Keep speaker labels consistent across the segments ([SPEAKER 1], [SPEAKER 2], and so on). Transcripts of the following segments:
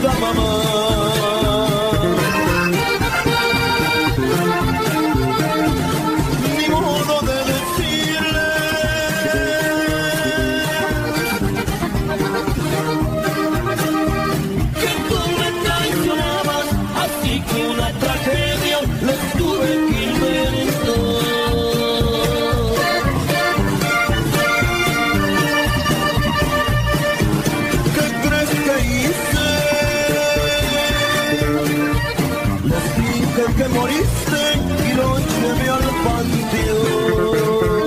[SPEAKER 1] querida mamá. Ni modo de decirle que tú me traicionabas, así que una tragedia les tuve que inventar. ¿Qué crees que hice? Les dije que moriste y los llevé al panteón.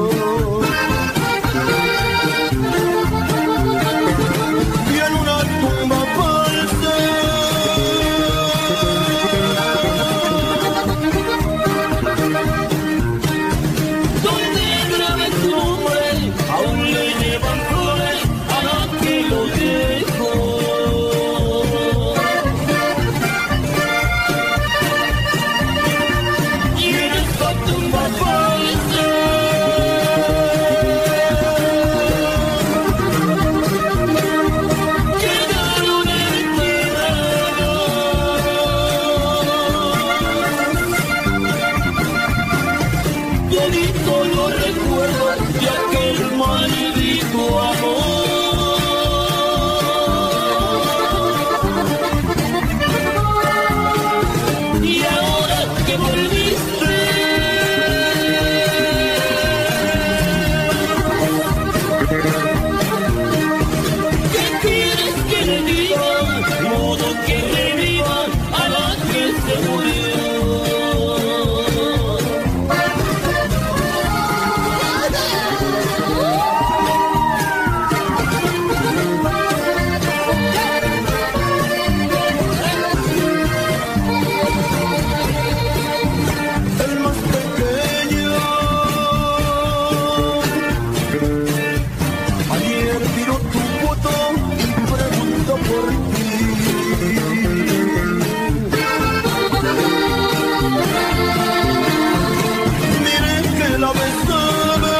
[SPEAKER 1] Y en una tumba falsa donde grabé tu nombre, aún le llevan flores a la que lo dejó. Y en esta tumba falsa quedaron enterrados toditos los recuerdos de aquel maldito amor. Y ahora que volviste, ¿qué quieres que le diga? De modo que reviva a la que se murió. El más pequeño ayer tiró tu foto y preguntó por ti. Miré que la besaba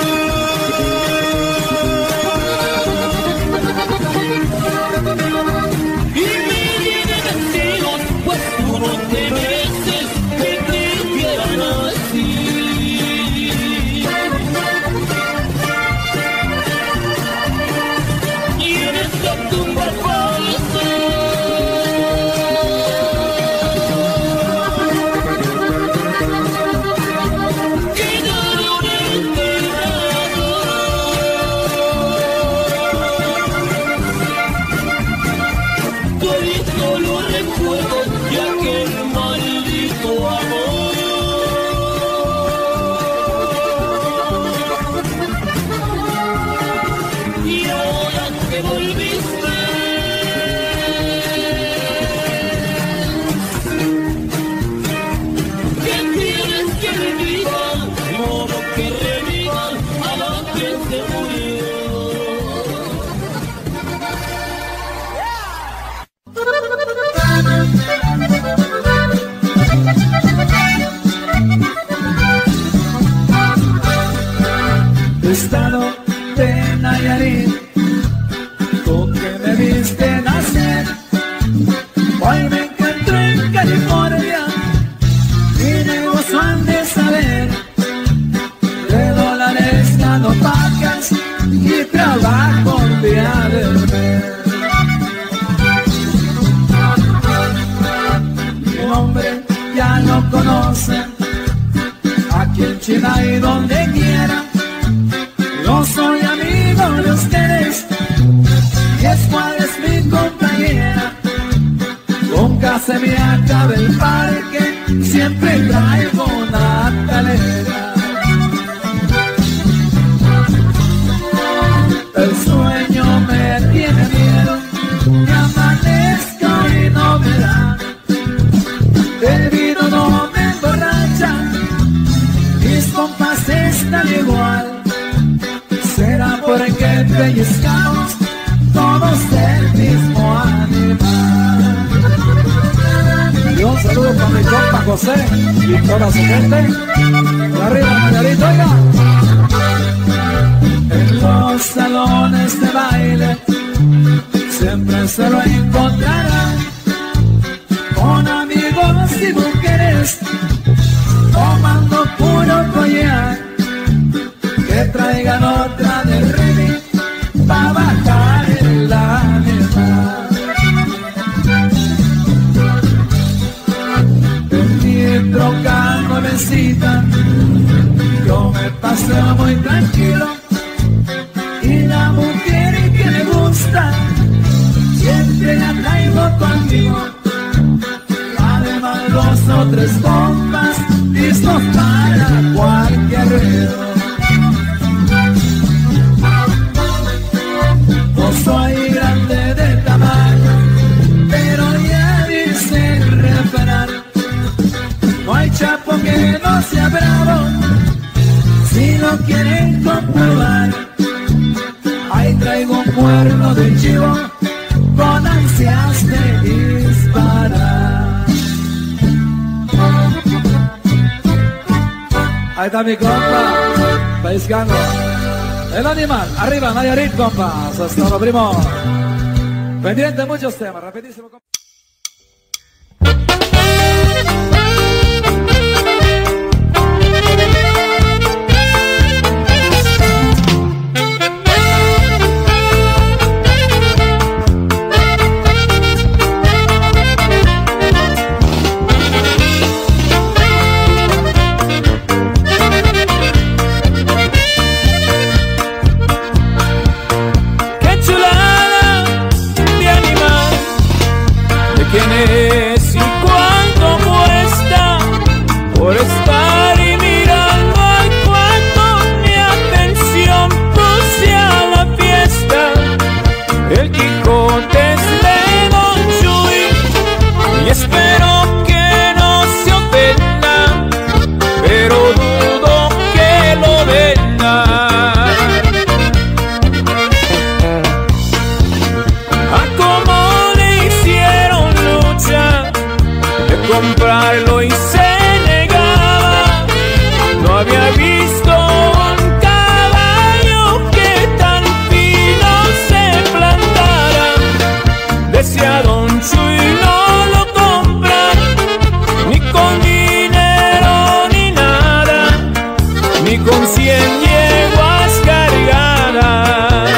[SPEAKER 1] y me llené de celos, pues tú no te mereces que te quieran así. Y en esta tumba falsa quedaron enterrados toditos los recuerdos de aquel maldito amor. Y ahora que volviste, ¿qué quieres que reviva? De modo que reviva a la que se murió.
[SPEAKER 2] Estado de Nayarit, tú que me viste nacer, hoy me encuentro en California y de gozo han de saber de dólares gano pacas y trabajo un día de ver. Mi nombre ya lo conocen aquí en China y donde quiera. Yo soy amigo de ustedes y es cual es mi compañera. Nunca se me acaba el parque, siempre traigo una calera. El sueño me tiene miedo, que amanezco y no me da. El vino no me emborracha, mis compas están igual. Será porque pellizcamos todos del mismo animal. Y un saludo para mi compa José y toda su gente. De arriba, Mayarito, oiga. En los salones de baile siempre se lo encontrarán con amigos y mujeres, tomando puro collar, que traigan otra de reggae pa' bajar el ánima. En mi troca nuevecita yo me paseo muy tranquilo, y la mujer que me gusta siempre la traigo conmigo. Además 2 o 3 compas listos para cualquier ruido. No soy grande de tamaño, pero ya dice el refrán, no hay chapo que no sea bravo, si lo quieren comprobar. Ahí traigo un cuerno de chivo con ansias de disparar. Ahí está mi compa, paisano. El animal, arriba, Nayarit, compas. Hasta luego, primo. Pendiente muchos temas, rapidísimo, compa.
[SPEAKER 1] ¿Quién es y cuánto cuesta por estar y mirando al cuarto? Mi atención puse a la fiesta. El Quijote es de Don Chuy y espero que no se ofenda, pero dudo que lo venda. Comprarlo y se negaba, no había visto un caballo que tan fino se plantara. Decía Don Chuy no lo compran, ni con dinero ni nada, ni con 100 yeguas cargadas.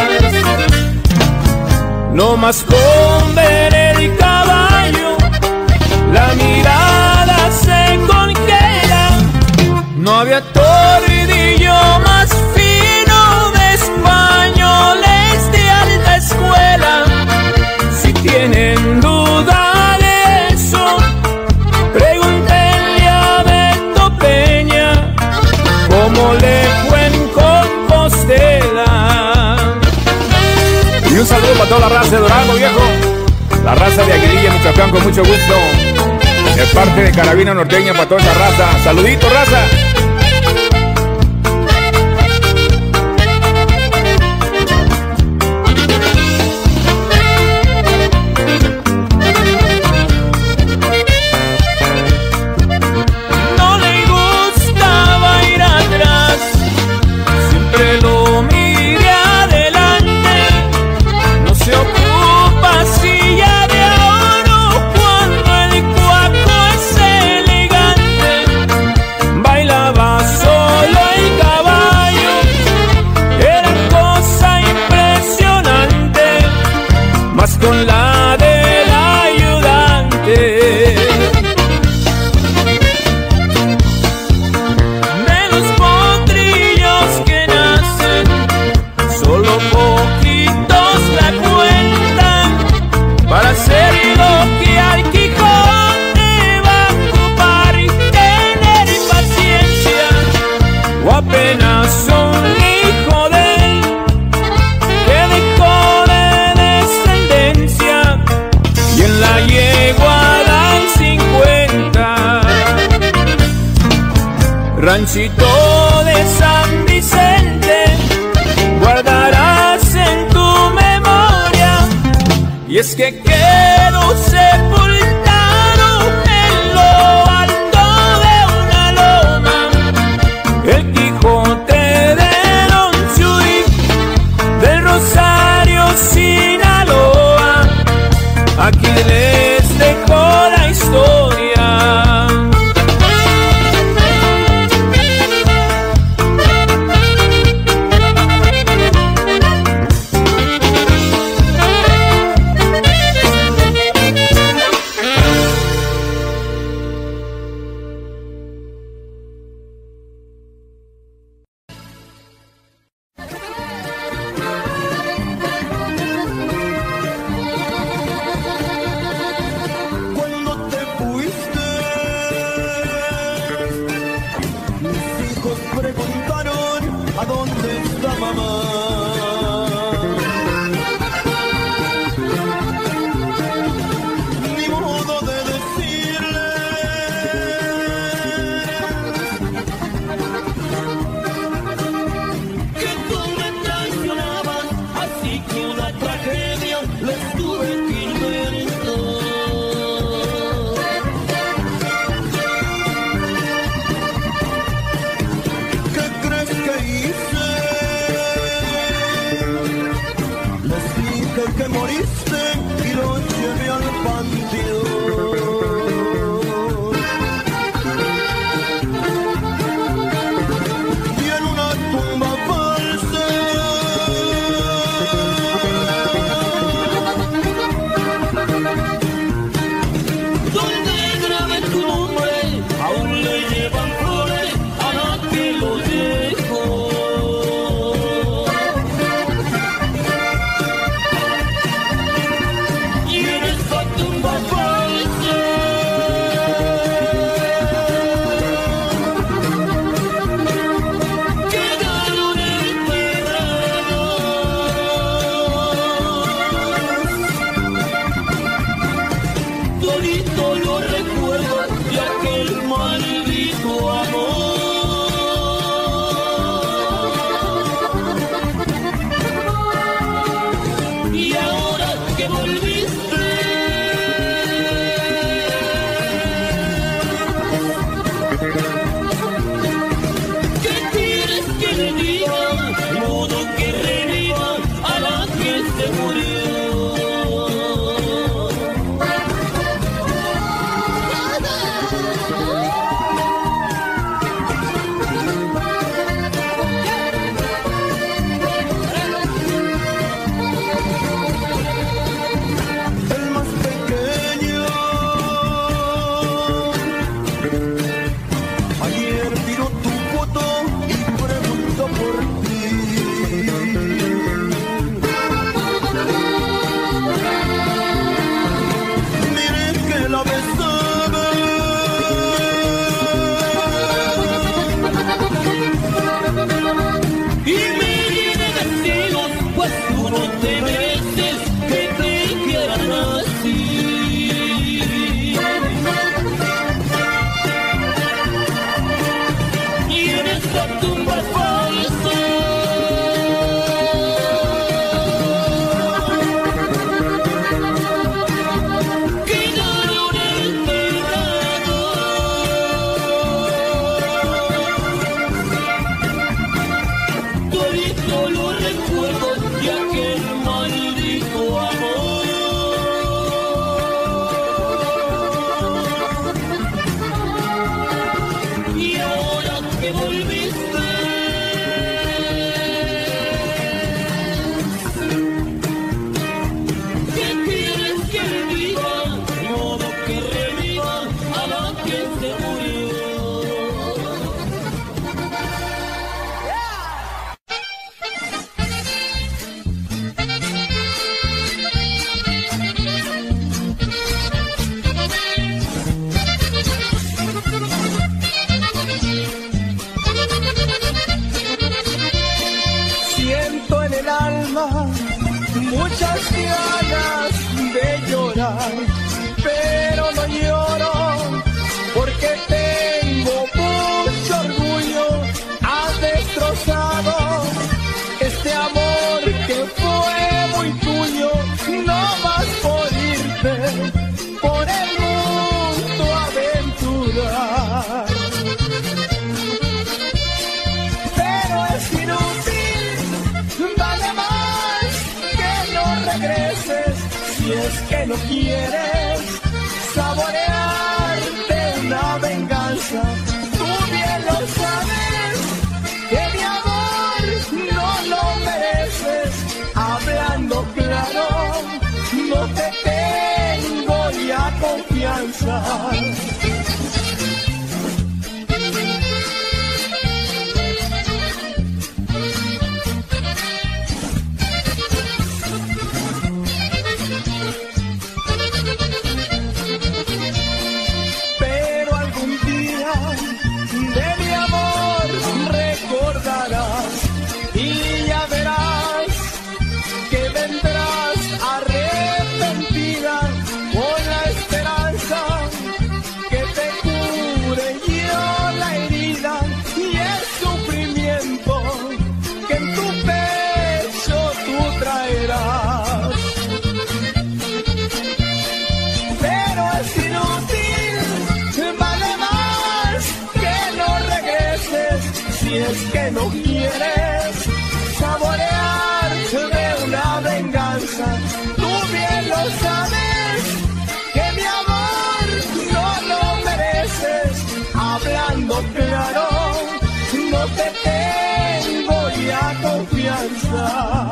[SPEAKER 1] No más con ver el caballo la mirada se congela. No había tordillo más fino de españoles de alta escuela. Si tienen duda de eso, pregúntenle a Beto Peña cómo le fue en Compostela. Y un saludo para toda la raza de Durango, viejo. La raza de Aguililla, Michoacán, con mucho gusto. De parte de Carabina Norteña para toda esa raza. Saludito, raza. No le gustaba ir atrás, siempre lo mire adelante. No se ocupa silla de oro cuando el cuaco es elegante. Bailaba solo el caballo, era cosa impresionante, más con la del ayudante. De los potrillos que nacen, solo poquitos la cuentan para hacer lo que al Quijote va a ocupar y tener paciencia, o apenas un hijo de él que dejó de descendencia, y en la yegua dan 50. Ranchito de San Vicente, guardarás en tu memoria, y es que quedó sepultado en lo alto de una loma el Quijote de Don Chuy, del Rosario, Sinaloa. Aquí les dejo la historia.
[SPEAKER 3] pero no lloro, porque tengo mucho orgullo. Has destrozado este amor que fue muy tuyo, no vas por irte por el mundo a aventurar. Pero es inútil, vale más que no regreses, si es que no quieres saborearte una venganza. Tú bien lo sabes, que mi amor no lo mereces. Hablando claro, no te tengo ya confianza. Pero algún día de mi amor recordarás y ya verás que vendrás arrepentida con la esperanza que te cure yo la herida y el sufrimiento que en tu pecho tú traerás. Pero es inútil, vale más que no regreses, si es que no quieres saborear de una venganza. Tú bien lo sabes, que mi amor no lo mereces. Hablando claro, no te tengo ya confianza.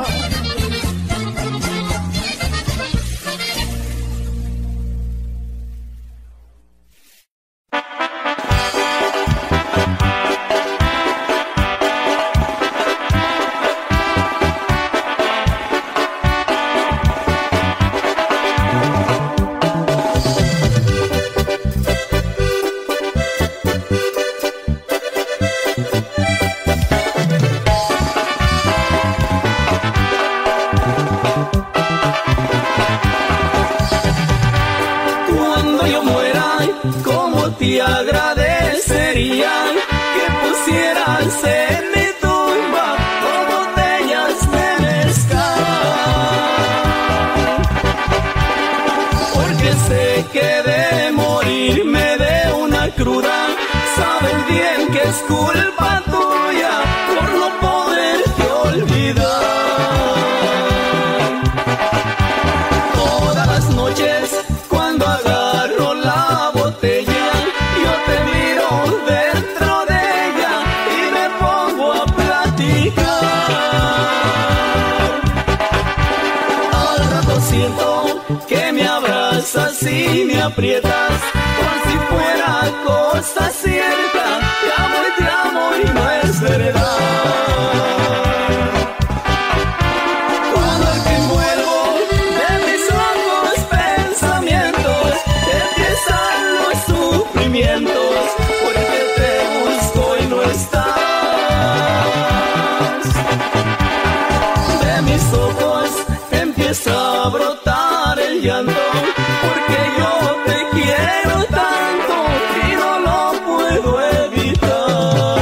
[SPEAKER 3] Cuando yo muera, ¿cómo te agradecería que pusieras en mi tumba dos botellas de mezcal? Porque sé que de morirme de una cruda, sabes bien que es culpa tuya por no poderte olvidar. Todas las noches cuando agarro la botella, yo te miro dentro de ella y me pongo a platicar. Al rato siento que me abrazas y me aprietas, como si fuera cosa cierta. Te amo y no es verdad. Cuando al fin vuelvo de mis locos pensamientos, empiezan los sufrimientos, porque te busco y no estás. De mis ojos empieza a brotar el llanto, porque yo te quiero tanto y no lo puedo evitar.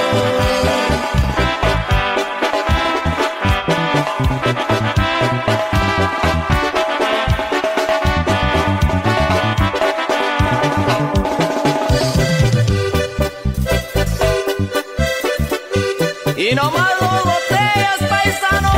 [SPEAKER 3] Y no más dos botellas, paisanos.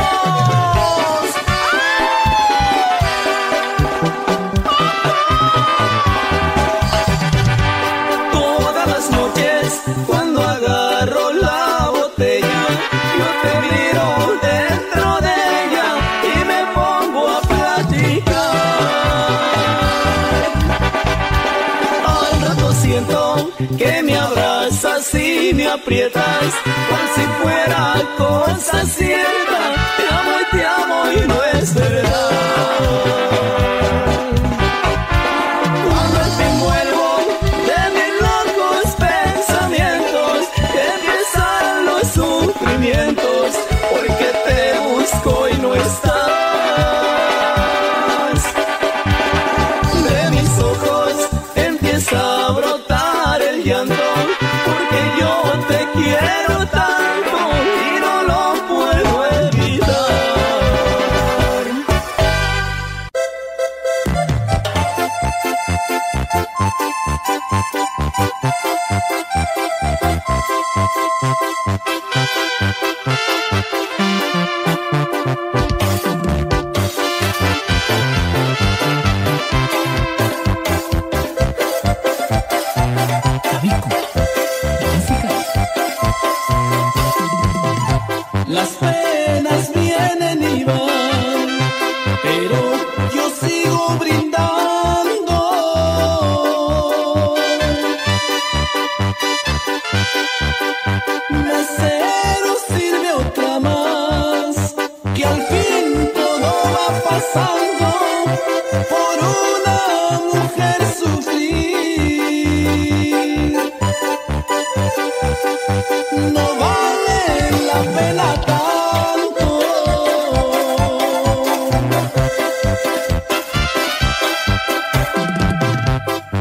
[SPEAKER 3] Todas las noches cuando agarro la botella, yo te miro dentro de ella y me pongo a platicar. Al rato siento que me abrazas y me aprietas, cual si fuera cosa cierta. Te amo y no es verdad. Cuando al fin vuelvo de mis locos pensamientos, empiezan los sufrimientos, porque te busco y no estás. De mis ojos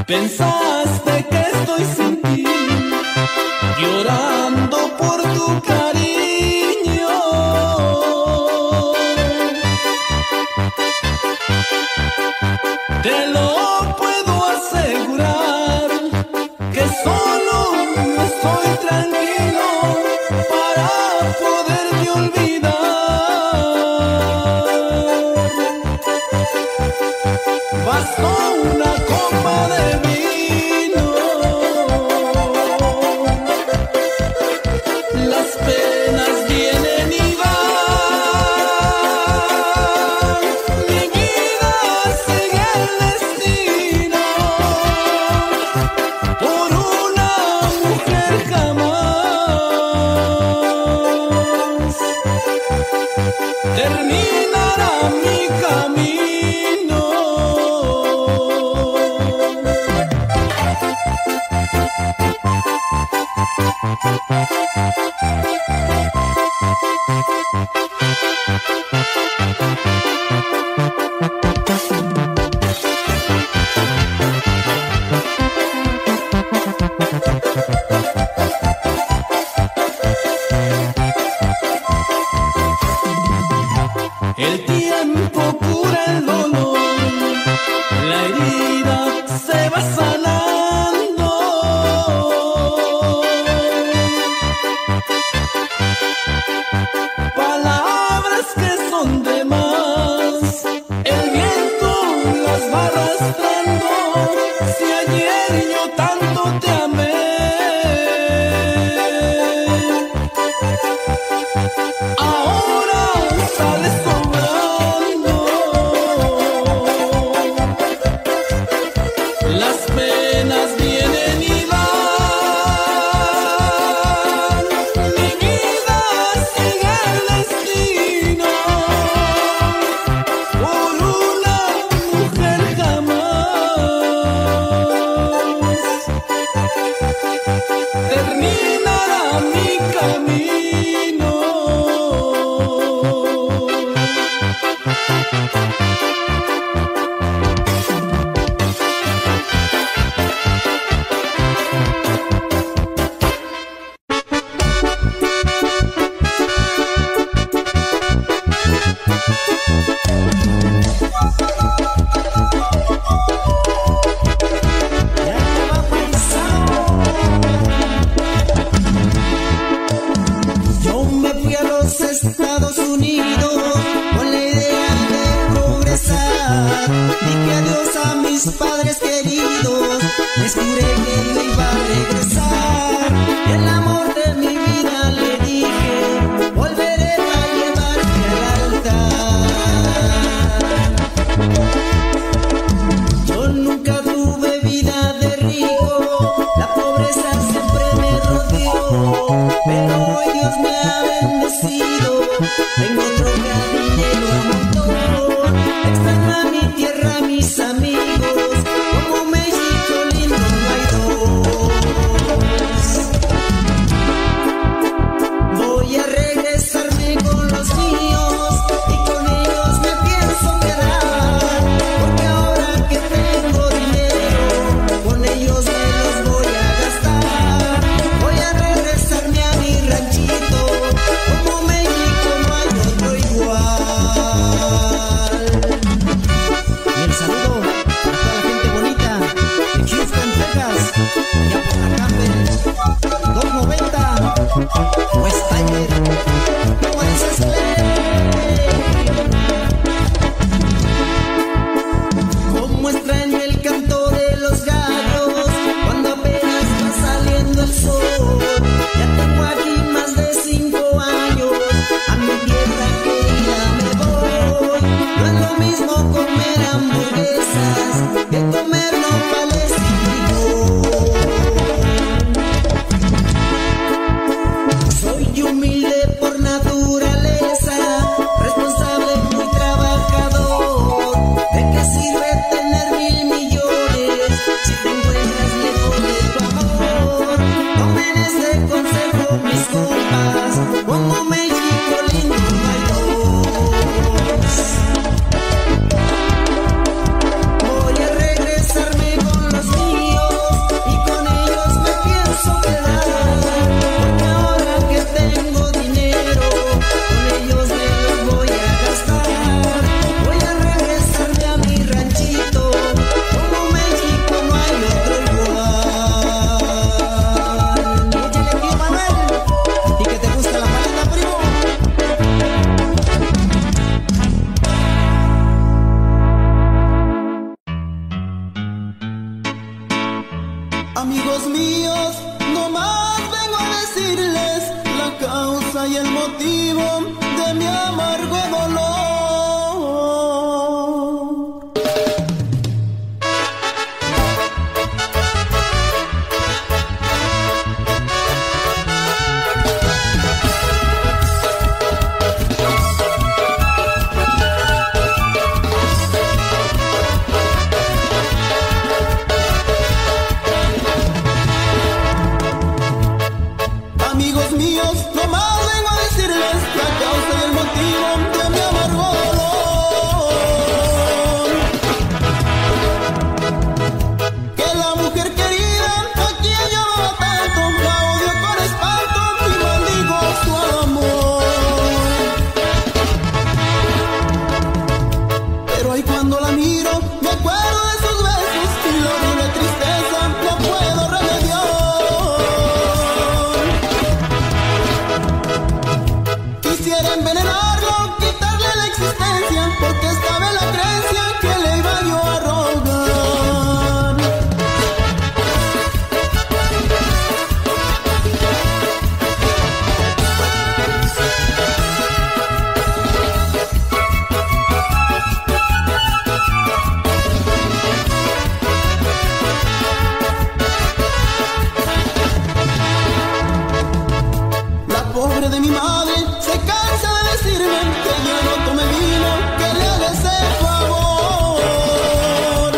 [SPEAKER 3] Pensaste que estoy sin ti, llorando por tu cariño. Te lo puedo asegurar que solo estoy tranquilo para poderte olvidar. Bastó una copa de vino, las penas vienen y van, mi vida sigue el destino, por una mujer jamás terminará mi camino. El tiempo cura el dolor, la herida se va sanando. Palabras que son de más, el viento las va arrastrando. Si ayer yo tanto te amé, ahora sales sobrando. Las penas vienen y van, mi vida sigue el destino, por una mujer jamás terminará mi camino. Yo me fui a los Estados Unidos con la idea de progresar. Dije adiós a mis padres queridos, les juré que no iba a regresar. Y el amor de mi vida le dije, volveré a llevarte al altar. Yo nunca tuve vida de rico, la pobreza siempre me rodeó, pero hoy Dios me ha bendecido, tengo troca, dinero a montón. Extraño a mi tierra, a mis amigos, como México lindo no hay dos. Amigos míos, no más vengo a decirles la causa y el motivo de mi amargo dolor. Amigos míos, no más vengo a decirles la causa y el motivo de mi amargo dolor. Que la mujer querida a quien yo amaba tanto, la odio con espanto y maldigo su amor. Pero ahí cuando la miro, me acuerdo de sus besos y la horrible tristeza no puedo remediar. Quisiera envenenarlo, quitarle la existencia, porque estaba en la creencia que le iba yo a rogar. La pobre de mi madre se cansa de decirme que yo no tome vino, que le haga ese favor.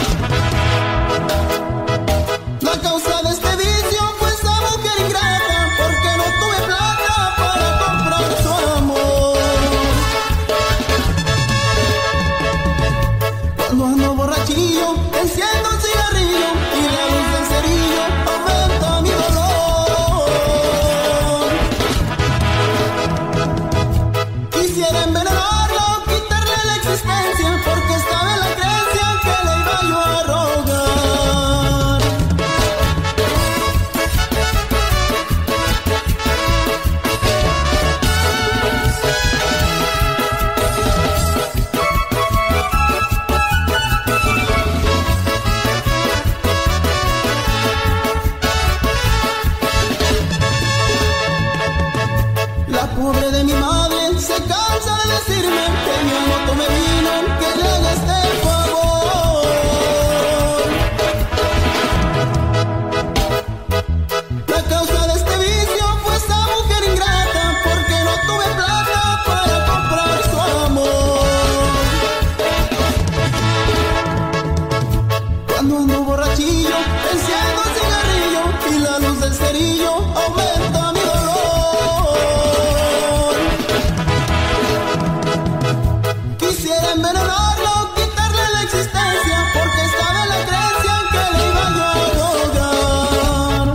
[SPEAKER 3] La causa de este vicio fue esa mujer ingrata, porque no tuve plata para comprar su amor. Cuando ando borrachillo, enciendo un cigarrillo y la luz del cerillo aumenta mi dolor. Quisiera envenenarlo, quitarle la existencia, porque estaba en la creencia que le iba yo a rogar. La pobre de mi madre se cansa de decirme que yo no tome vino, que le haga este favor. La causa de este vicio fue esa mujer ingrata, porque no tuve plata para comprar su amor. Cuando ando borrachillo, enciendo un cigarrillo y la luz del cerillo aumenta mi dolor. Quisiera envenenarlo, quitarle la existencia, porque estaba en la creencia que le iba yo a rogar.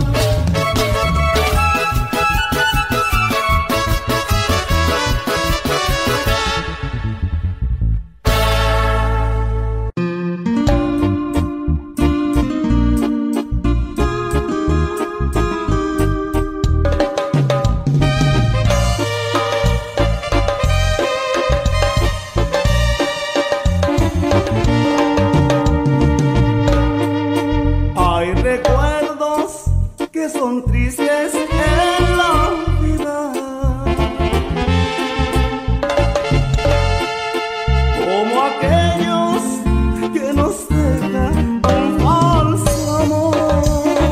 [SPEAKER 4] Hay recuerdos que son tristes en la vida, como aquellos que nos dejan un falso amor.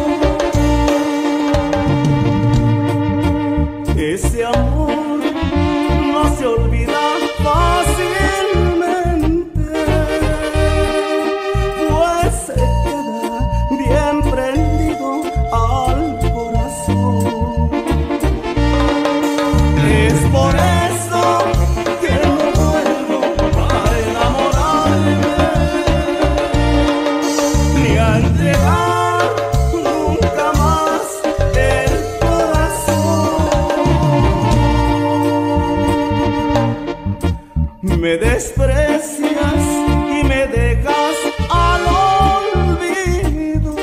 [SPEAKER 4] Ese amor no se olvida fácilmente, pues se queda bien prendido al corazón. Es por eso que no vuelvo a enamorarme, ni a entregar nunca más el corazón. Me desprecias y me dejas al olvido,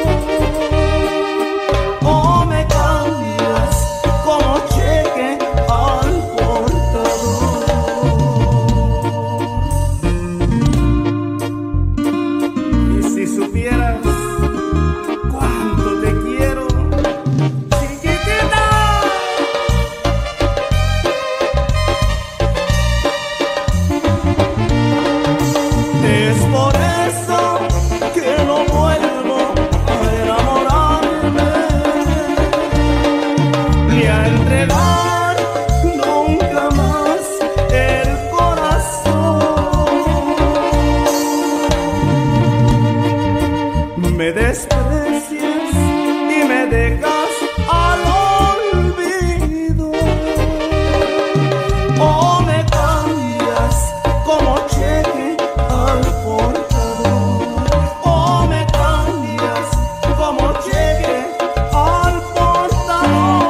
[SPEAKER 4] o me cambias como cheque al portador. Y si supieras cuánto te desprecias y me dejas al olvido. O me cambias como cheque al portador, o me cambias como cheque al portador.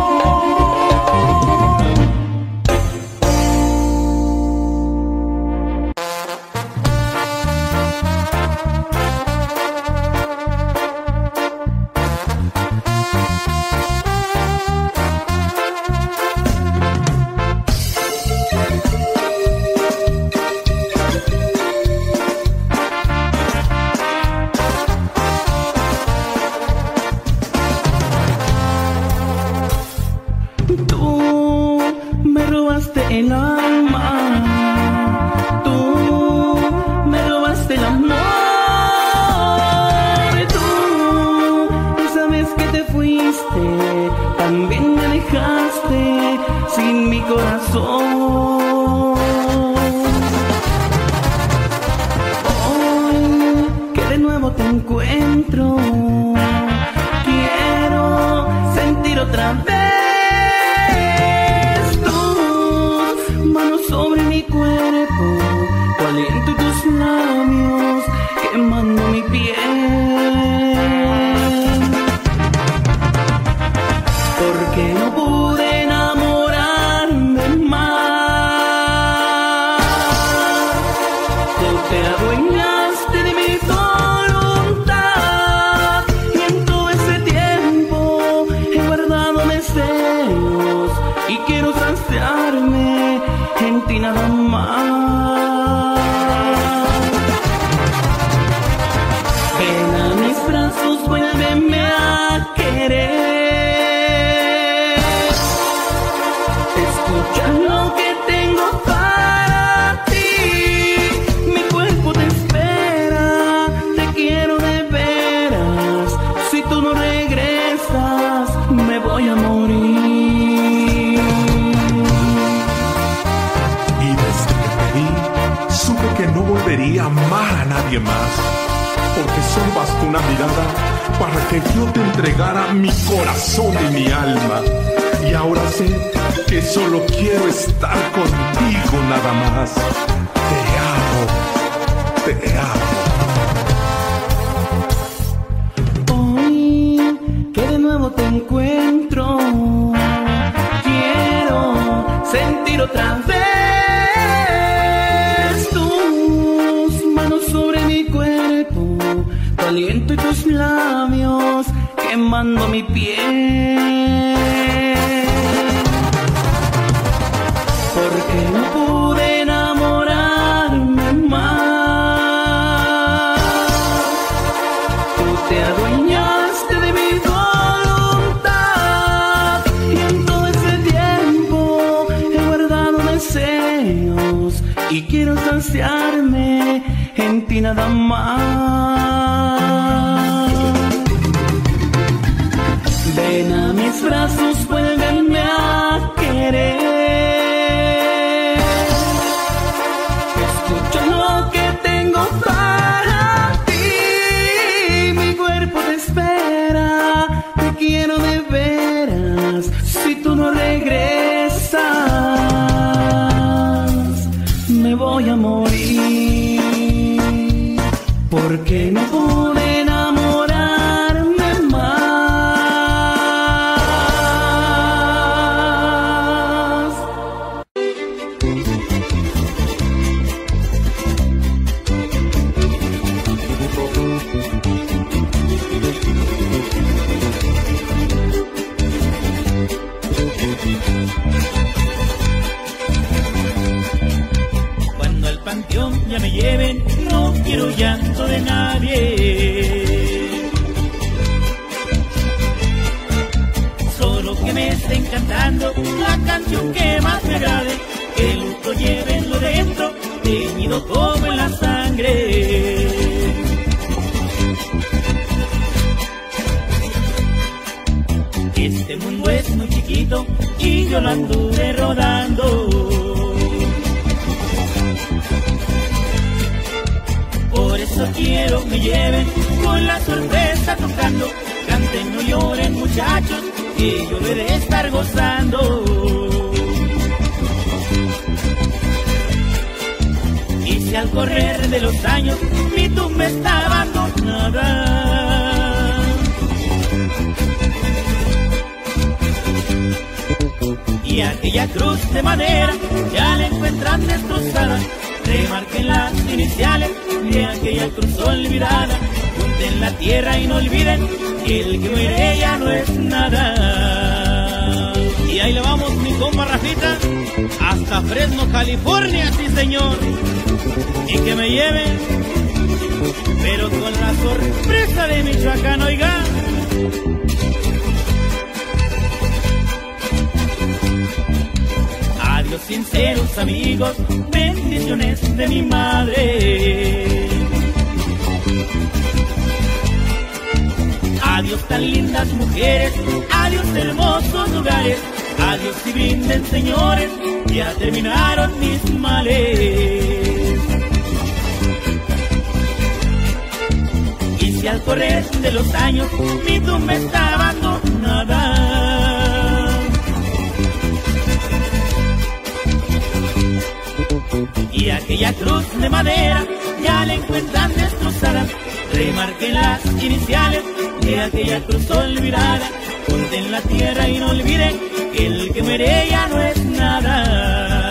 [SPEAKER 4] Tú me robaste el alma, tú me robaste el amor, tú esa vez que te fuiste también me dejaste sin mi corazón. Hoy que de nuevo te encuentro, quiero sentir otra vez sobre mi cuerpo, tu aliento y tus labios quemando mi piel. Porque no pude enamorarme más. Tú te adueñaste de mi voluntad y en todo ese tiempo he guardado deseos y quiero saciarme en ti nada más. Ven a mis brazos, vuélveme a querer. Escucha lo que tengo para ti. Mi cuerpo te espera, te quiero de veras. Si tú no regresas, me voy a morir.
[SPEAKER 5] Supe que no volvería a amar a nadie más, porque solo bastó una mirada para que yo te entregara mi corazón y mi alma. Y ahora sé que solo quiero estar contigo nada más. Te amo, te amo.
[SPEAKER 4] Hoy que de nuevo te encuentro, quiero sentir otra vez sobre mi cuerpo, tu aliento y tus labios quemando mi piel. Porque no pude enamorarme más. Tú te adueñaste de mi voluntad y en todo ese tiempo he guardado deseos y quiero saciarme en ti nada más. Ven a mis brazos, vuélveme a querer. Escucha lo que tengo para ti. Mi cuerpo te espera, te quiero de veras. Si tú no regresas, me voy a morir. Porque no pude enamorarme más.
[SPEAKER 6] Cuando al panteón ya me lleven, no quiero llanto de nadie. Solo que me estén cantando la canción que más me agrade. Que el luto llévenlo dentro, teñido como en la sangre. Este mundo es muy chiquito y yo lo anduve rodando. Por eso eso quiero me lleven con la sorpresa tocando. Canten, no lloren muchachos, que yo lo he de estar gozando. Y si al correr de los años mi tumba está abandonada, y aquella cruz de madera ya la encuentran destrozada, remarquen las iniciales de aquella cruz olvidada. Junten la tierra y no olviden que el que muere ya no es nada.
[SPEAKER 7] Y ahí le vamos, mi compa Rafita, hasta Fresno, California, sí señor. Y que me lleven, pero con la sorpresa de Michoacán, oiga.
[SPEAKER 6] Adiós sinceros amigos, bendiciones de mi madre. Adiós tan lindas mujeres, adiós hermosos lugares, adiós y brinden señores, ya terminaron mis males. Y si al correr de los años mi tumba está abandonada, y aquella cruz de madera ya la encuentran destrozada, remarquen las iniciales de aquella cruz olvidada. Junten la tierra y no olviden que el que muere ya no es nada.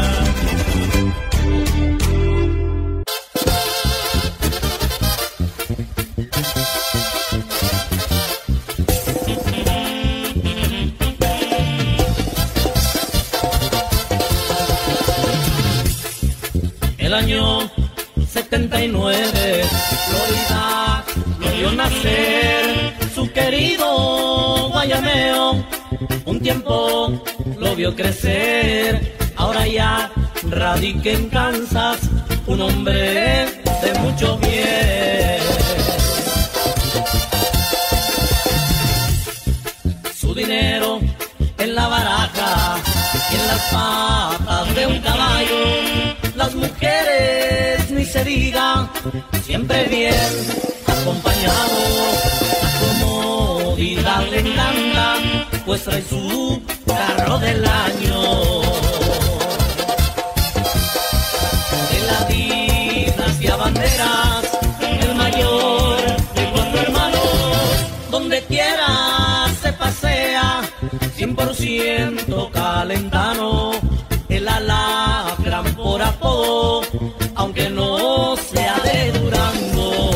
[SPEAKER 3] El año 79, Florida lo vio nacer su querido Guayameo. Un tiempo lo vio crecer, ahora ya radica en Kansas, un hombre de mucho bien. Su dinero en la baraja y en las patas de un caballo. Las mujeres ni se diga, siempre bien acompañado. La comodidad le encanta, pues trae su carro del año. De la dinastía Banderas, el mayor de 4 hermanos, donde quiera se pasea, 100% calentano. El alacrán por apodo, aunque no sea de Durango.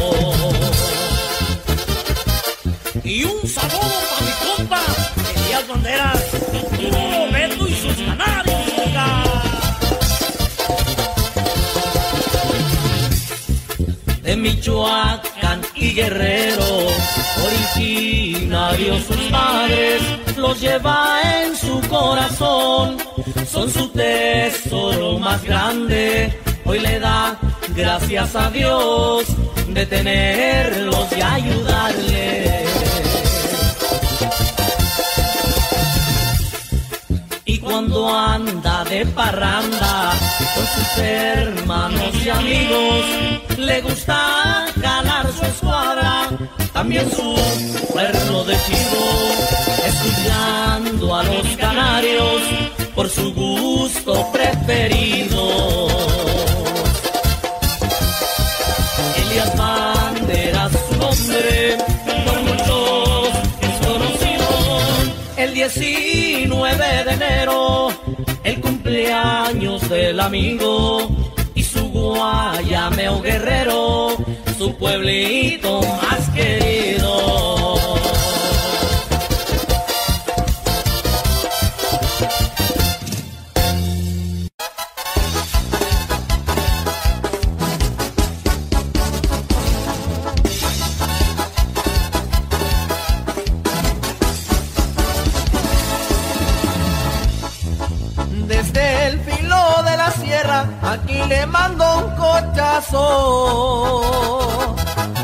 [SPEAKER 3] Y un saludo para mi compa Elías Banderas, puro Beto y sus canarios, oiga. De Michoacán y Guerrero, originarios sus padres, los lleva en su corazón. Son su tesoro más grande, hoy le da gracias a Dios de tenerlos y ayudarles. Y cuando anda de parranda con sus hermanos y amigos, le gusta calar su escuadra, también su cuerno de chivo, escuchando a los canarios por su gusto preferido. Elías Banderas, su nombre, por muchos es conocido. El 19 de enero, el cumpleaños del amigo, y su Guayameo Guerrero, su pueblito más querido.
[SPEAKER 8] Desde el filo de la sierra, aquí le mando un cochazo.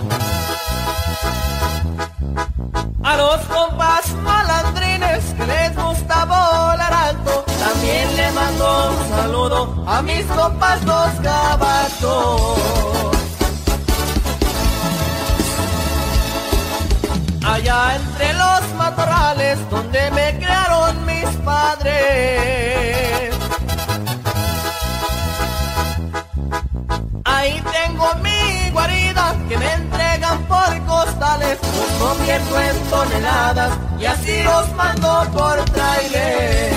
[SPEAKER 8] A los compas malandrines que les gusta volar alto, también le mando un saludo a mis compas los gabachos. allá entre los matorrales donde me criaron mis padres. Ahí tengo mi guarida que me entregan por costales, los convierto en toneladas y así los mando por trailer.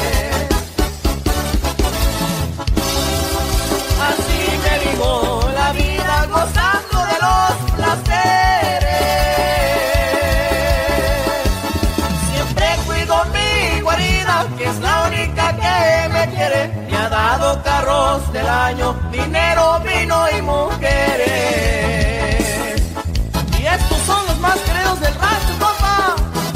[SPEAKER 8] Así me vivo la vida gozando de los placeres. Siempre cuido mi guarida, que es la única que me quiere. Me ha dado carros del año, dinero, vino y mujeres. Y estos son los más queridos del rancho, compa.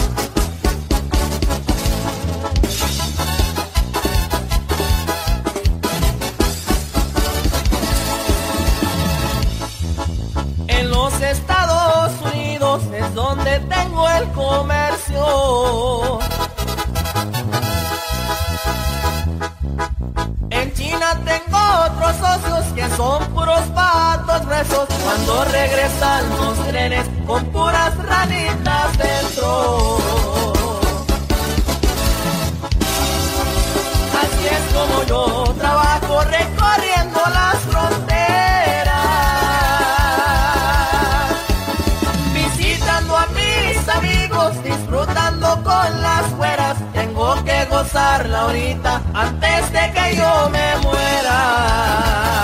[SPEAKER 8] En los Estados Unidos es donde tengo el comercio. En China tengo otros socios que son puros patos gruesos. Cuando regresan los trenes con puras ranitas dentro. Así es como yo trabajo recorriendo las fronteras, visitando a mis amigos, disfrutando con las güeras. Tengo que gozarla ahorita antes de que yo me muera.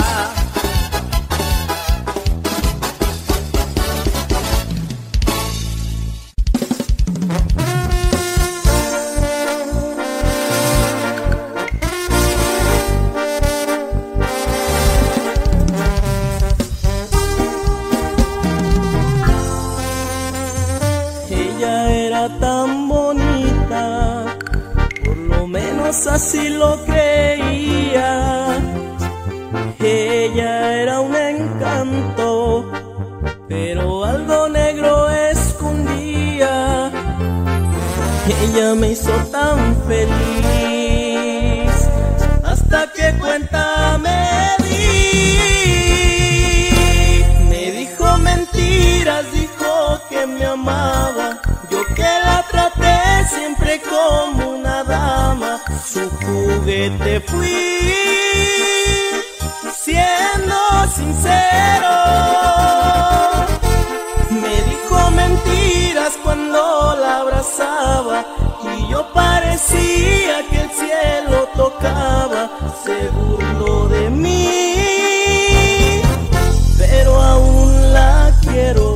[SPEAKER 3] Ella era tan bonita, por lo menos así lo creía. Ella era un encanto, pero algo negro escondía. Ella me hizo tan feliz, hasta que cuenta me di. Me dijo mentiras, dijo que me amaba. Yo que la traté siempre como una dama, su juguete fui, siendo sincero. Me dijo mentiras cuando la abrazaba, y yo parecía que el cielo tocaba. Se burló de mí, pero aún la quiero.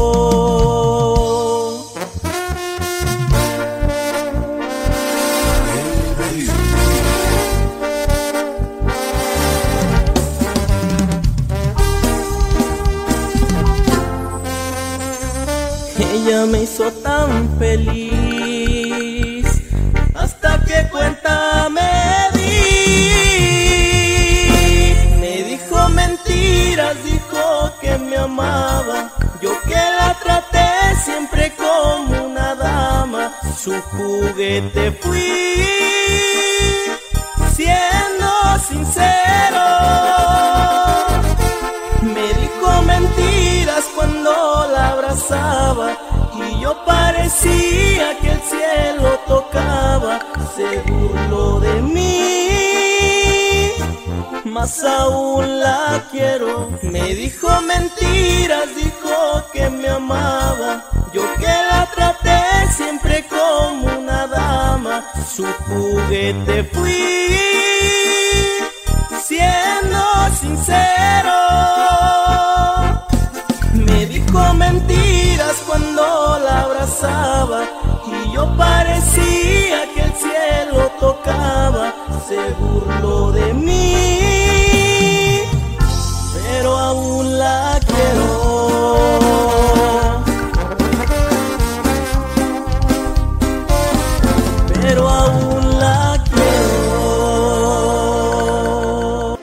[SPEAKER 3] Ella me hizo tan feliz, hasta que cuenta me di. Me dijo mentiras, dijo que me amaba. Yo que la traté siempre como una dama, su juguete fui, siendo sincero. Me dijo mentiras cuando la abrazaba, y yo parecía que el cielo tocaba. Se burló de mí, mas aún la quiero. Me dijo mentiras, dijo que me amaba. Yo que la traté siempre como una dama, su juguete fui, siendo sincero. Me dijo mentiras cuando la abrazaba, y yo parecía que el cielo tocaba. Se burló de mí, pero aún la quiero. Pero aún la quiero.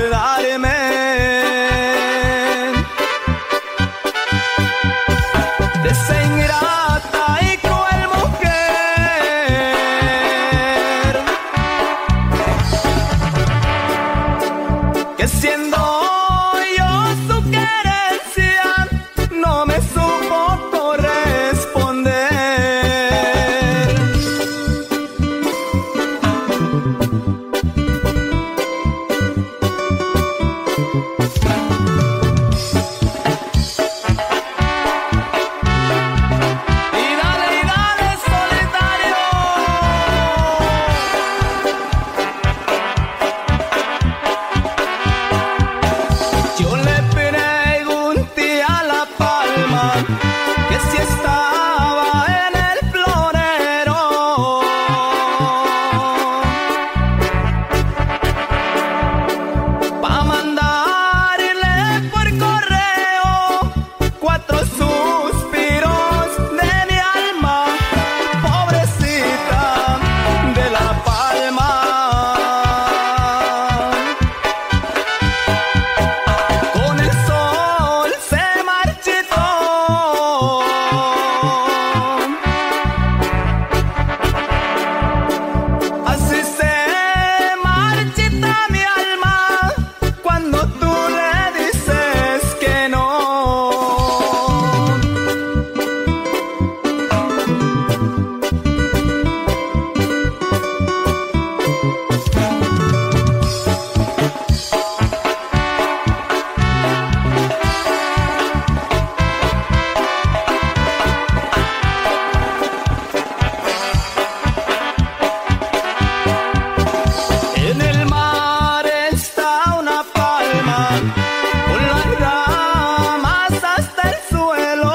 [SPEAKER 3] recordarme de esa ingrata y cruel mujer que siendo yo su querencia no me supo corresponder. Que si estaba en el florero pa' mandarle por correo 4 suspiros de mi alma, pobrecita de La Palma. Con el sol se marchitó, así se marchita mi alma cuando tú le dices que no. En el mar está una palma con las ramas hasta el suelo,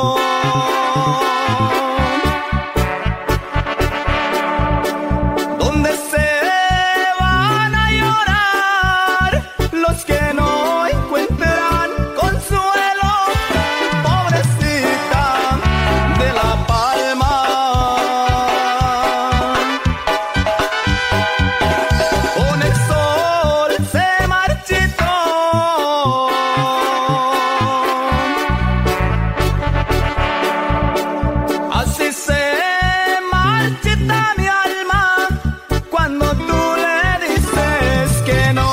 [SPEAKER 3] donde se van a llorar los que no encuentran consuelo, pobrecita de La Palma. Con el sol se marchitó, así se marchita mi alma cuando tú le dices que no.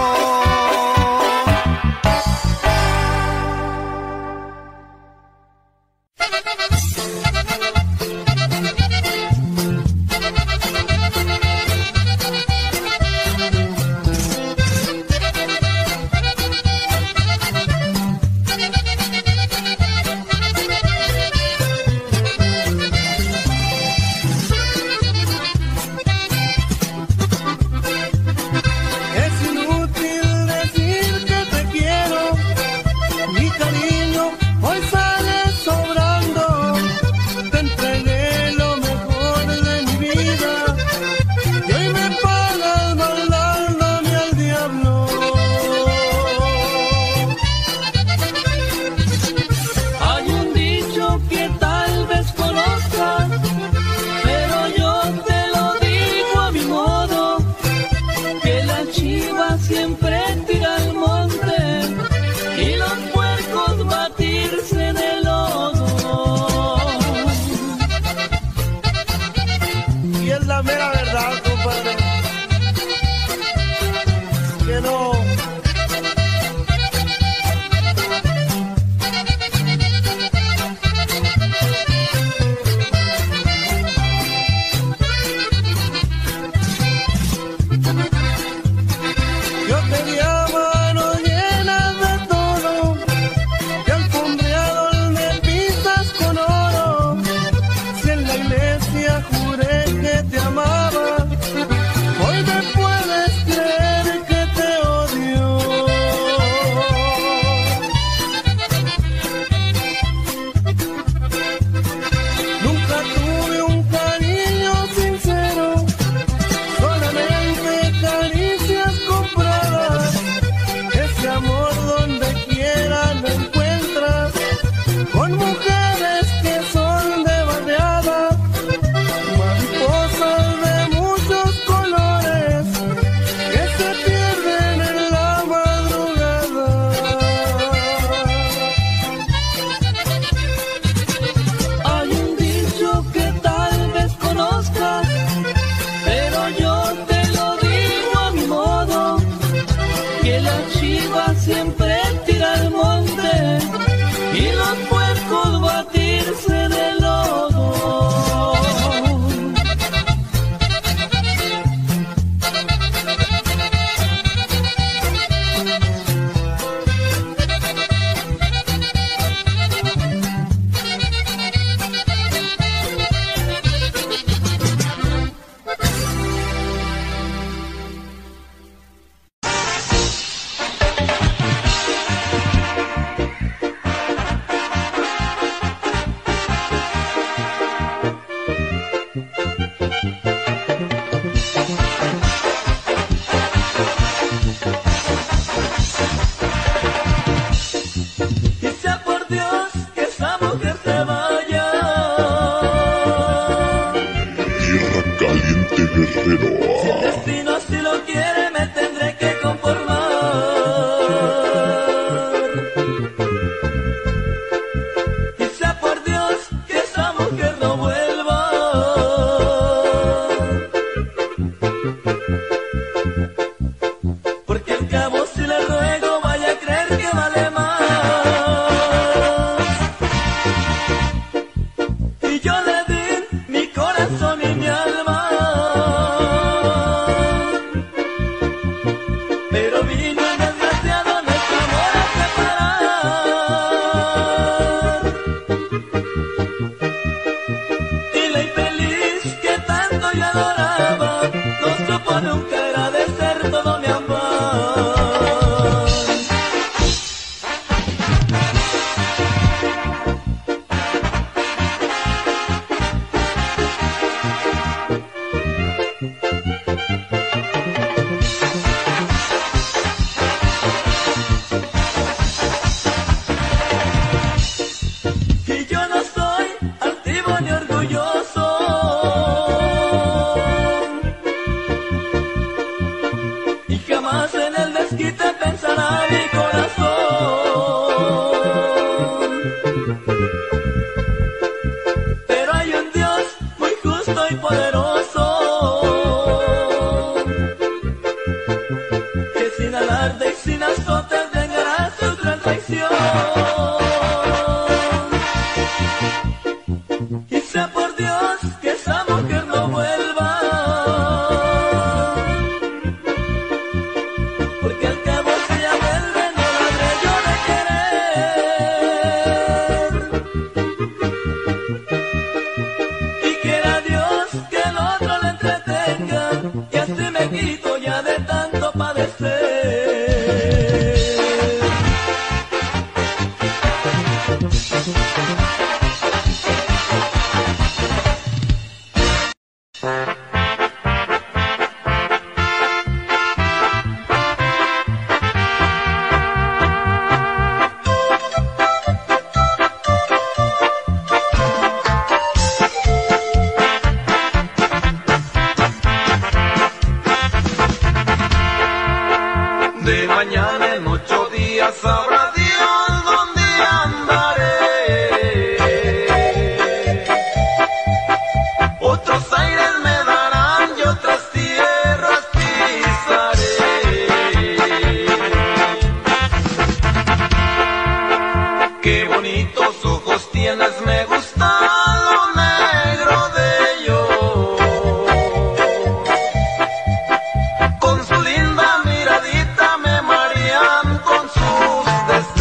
[SPEAKER 2] Es inútil decir que te quiero, mi cariño hoy sale sobrando. Te entregué lo mejor de mi vida y hoy me pagas mandándome al diablo.
[SPEAKER 4] Hay un dicho que tal vez conozcas, pero yo te lo digo a mi modo, que la chiva siempre tira al monte y los puercos batirse de lodo.
[SPEAKER 2] Y es la mera verdad, compadre, que no. Yo te di
[SPEAKER 4] chiva siempre tira al monte y los puercos batirse de lodo.
[SPEAKER 3] Con su linda miradita me marean con sus deseos.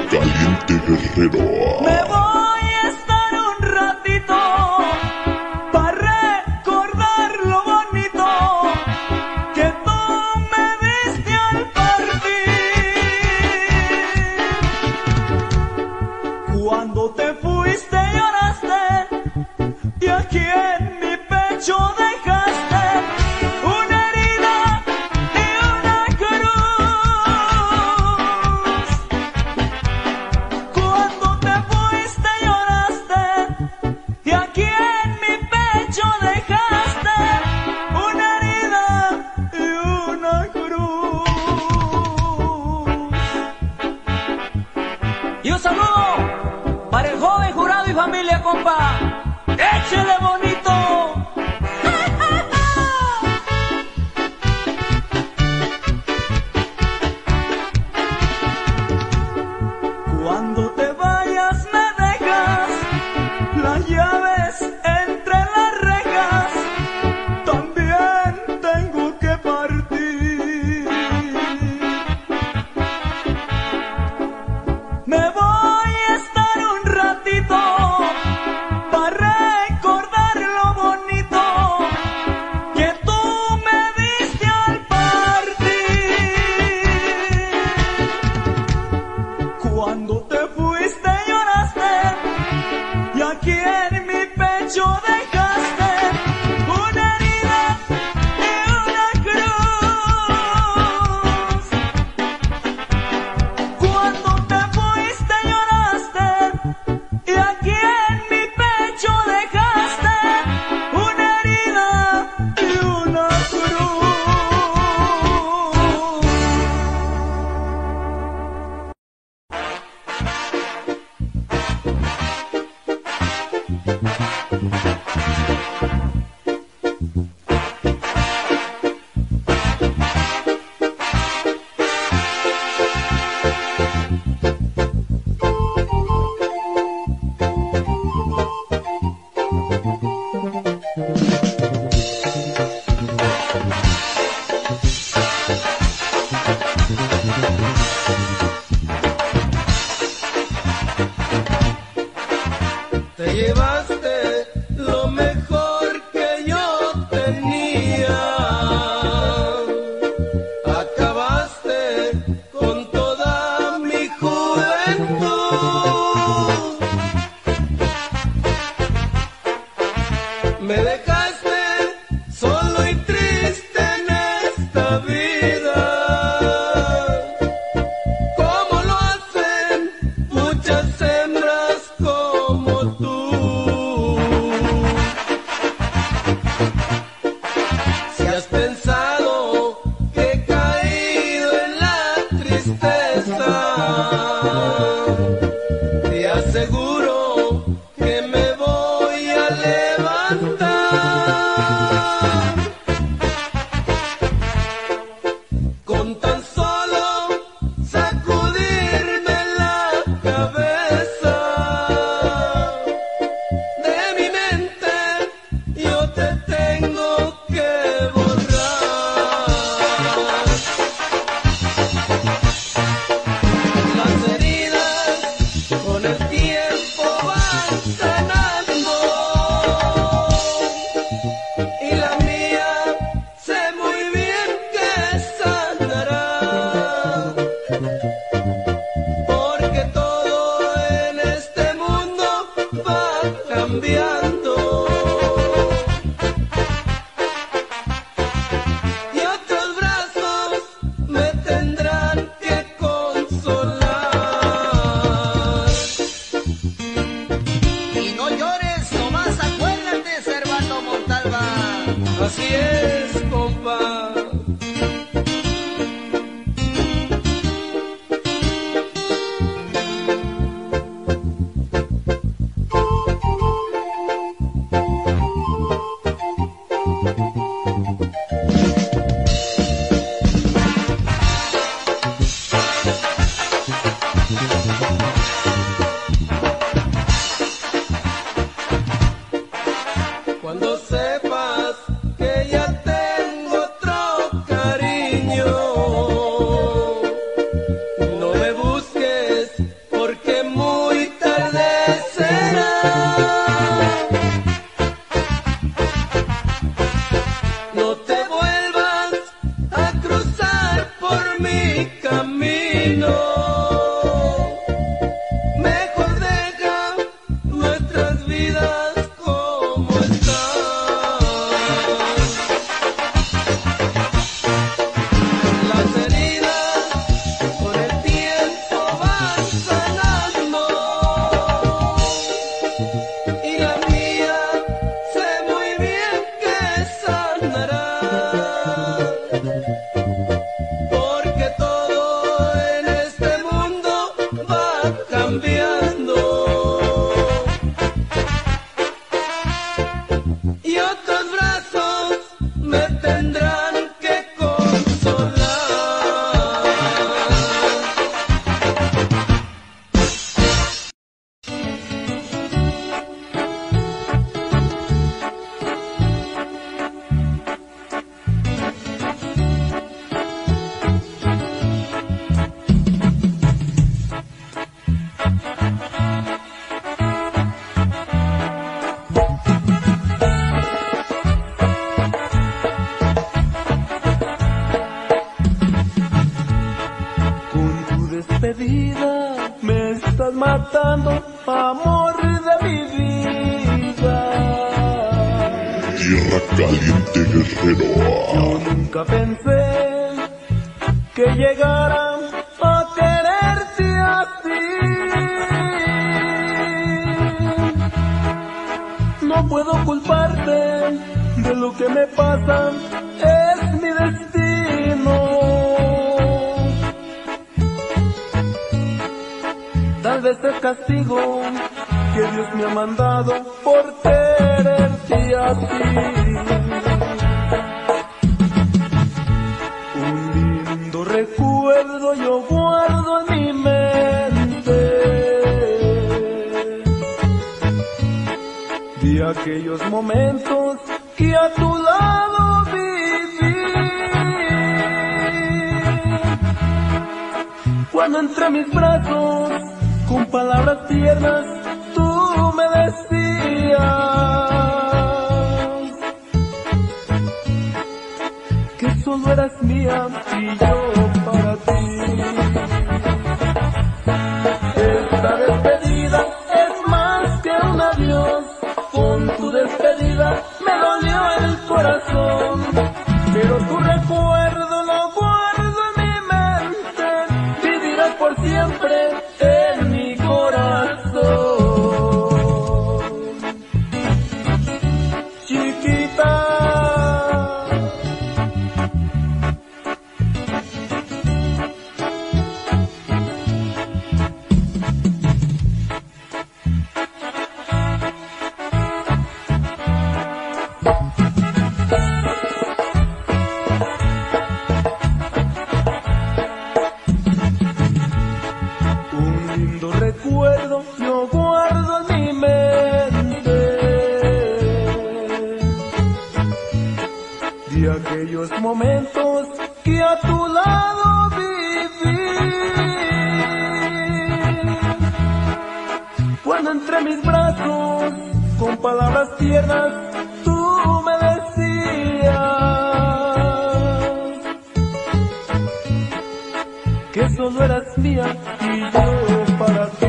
[SPEAKER 5] Caliente Guerrero.
[SPEAKER 3] Me voy a estar un ratito para recordar lo bonito que tú me diste al partir. Cuando te fuiste lloraste y aquí en mi pecho dejaste una herida y una cruz. Cuando te fuiste lloraste y aquí en mi pecho dejaste una herida y una cruz. Y un saludo para el joven Jurado y familia, compa. ¡Échele bonito! Cuando te vayas me dejas las llaves entre las rejas, también tengo que partir. Me voy a estar un ratito para recordar lo bonito que tú me diste al partir. Cuando te fuiste lloraste y aquí en mi pecho dejaste una herida y una cruz. Cuando te fuiste lloraste y aquí en mi pecho dejaste una herida y una cruz.
[SPEAKER 9] Te llevaste lo mejor que yo tenía. Acabaste con toda mi juventud. Me dejaste solo y triste en esta vida, como lo hacen muchas hembras como tú. faltando, amor de mi vida.
[SPEAKER 5] Tierra caliente, guerrero.
[SPEAKER 9] Yo nunca pensé que llegara a quererte así. No puedo culparte de lo que me pasa, es mi destino. Tal vez el castigo que Dios me ha mandado por quererte así. Un lindo recuerdo yo guardo en mi mente de aquellos momentos que a tu lado viví. Cuando entre mis brazos, con palabras tiernas, tú me decías que solo eras mía y yo para ti. Esta despedida es más que un adiós. Con tu despedida me dolió el corazón, pero tu recuerdo lo guardo en mi mente, vivirás por siempre en mi corazón. Chiquita, recuerdo yo guardo en mi mente de aquellos momentos que a tu lado viví. Cuando entre mis brazos, con palabras tiernas, tú me decías que solo eras mía y yo para ti.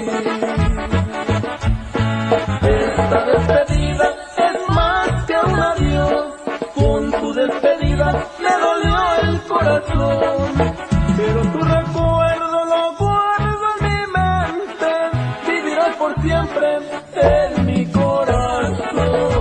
[SPEAKER 9] Esta despedida es más que un adiós. Con tu despedida me dolió el corazón, pero tu recuerdo lo guardo en mi mente, vivirás por siempre en mi corazón.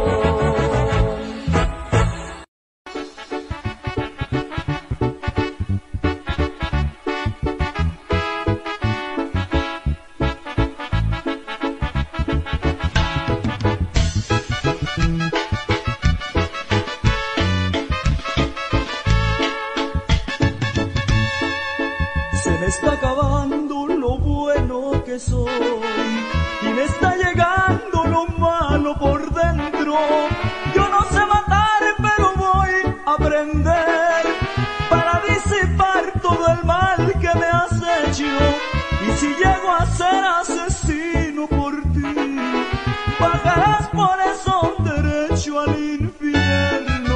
[SPEAKER 3] Está acabando lo bueno que soy y me está llegando lo malo por dentro. Yo no sé matar, pero voy a aprender para disipar todo el mal que me has hecho. Y si llego a ser asesino por ti, bajarás por eso derecho al infierno.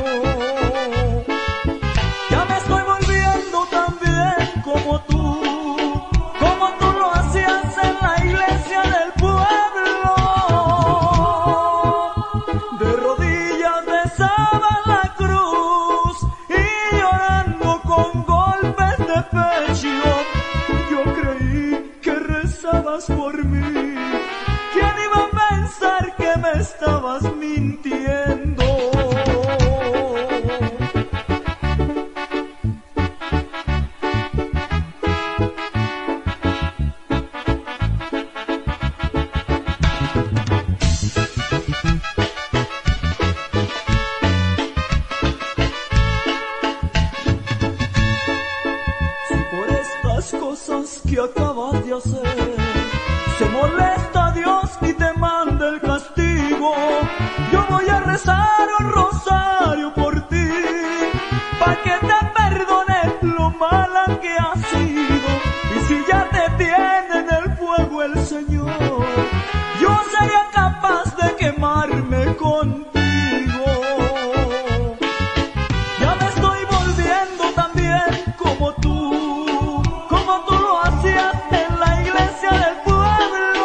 [SPEAKER 3] Ya me estoy volviendo tan bien como tú. Por mí, ¿quién iba a pensar que me estabas mintiendo? Si por estas cosas que acabas de hacer se molesta Dios y te manda el castigo, yo voy a rezar un rosario por ti, pa' que te perdone lo mala que has sido. Y si ya te tiene en el fuego el Señor, yo sería capaz de quemarme contigo. Ya me estoy volviendo tan bien como tú lo hacías en la iglesia del pueblo.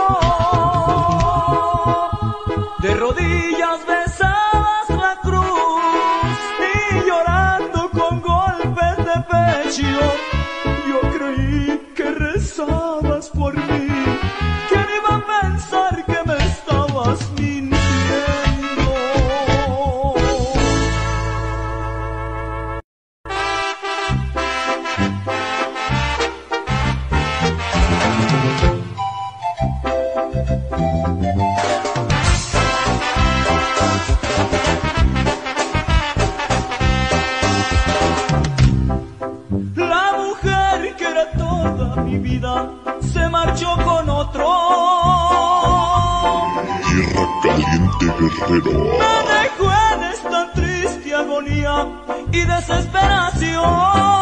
[SPEAKER 5] Guerrero.
[SPEAKER 3] Me dejó en esta triste agonía y desesperación.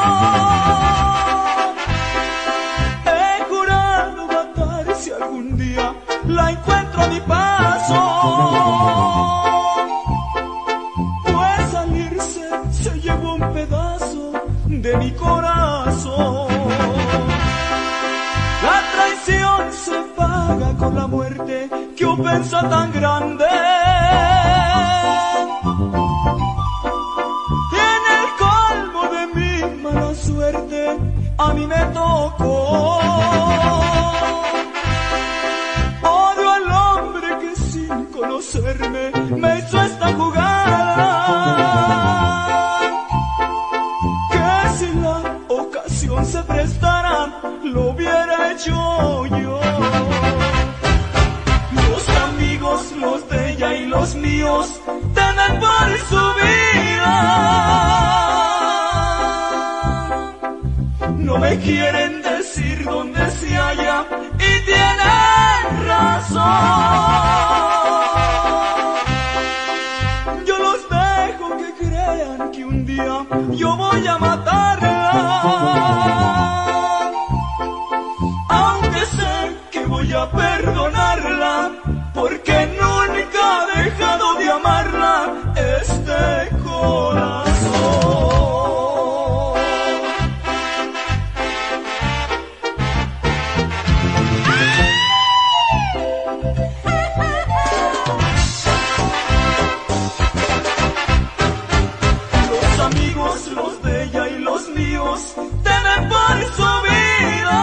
[SPEAKER 3] He jurado matar si algún día la encuentro a mi paso. Pues al irse se llevó un pedazo de mi corazón. La traición se paga con la muerte, qué ofensa tan grande. Y en el colmo de mi mala suerte a mí me tocó. Odio al hombre que sin conocerme me hizo esta jugada. Que si la ocasión se prestara, lo hubiera hecho yo. Los amigos, los de ella y los míos, temen por su vida. No me quieren decir dónde se halla y tienen razón. Yo los dejo que crean que un día yo voy a matarla. Aunque sé que voy a perdonarla, porque nunca ha dejado de amarla este corazón. Los amigos, los de ella y los míos, temen por su vida.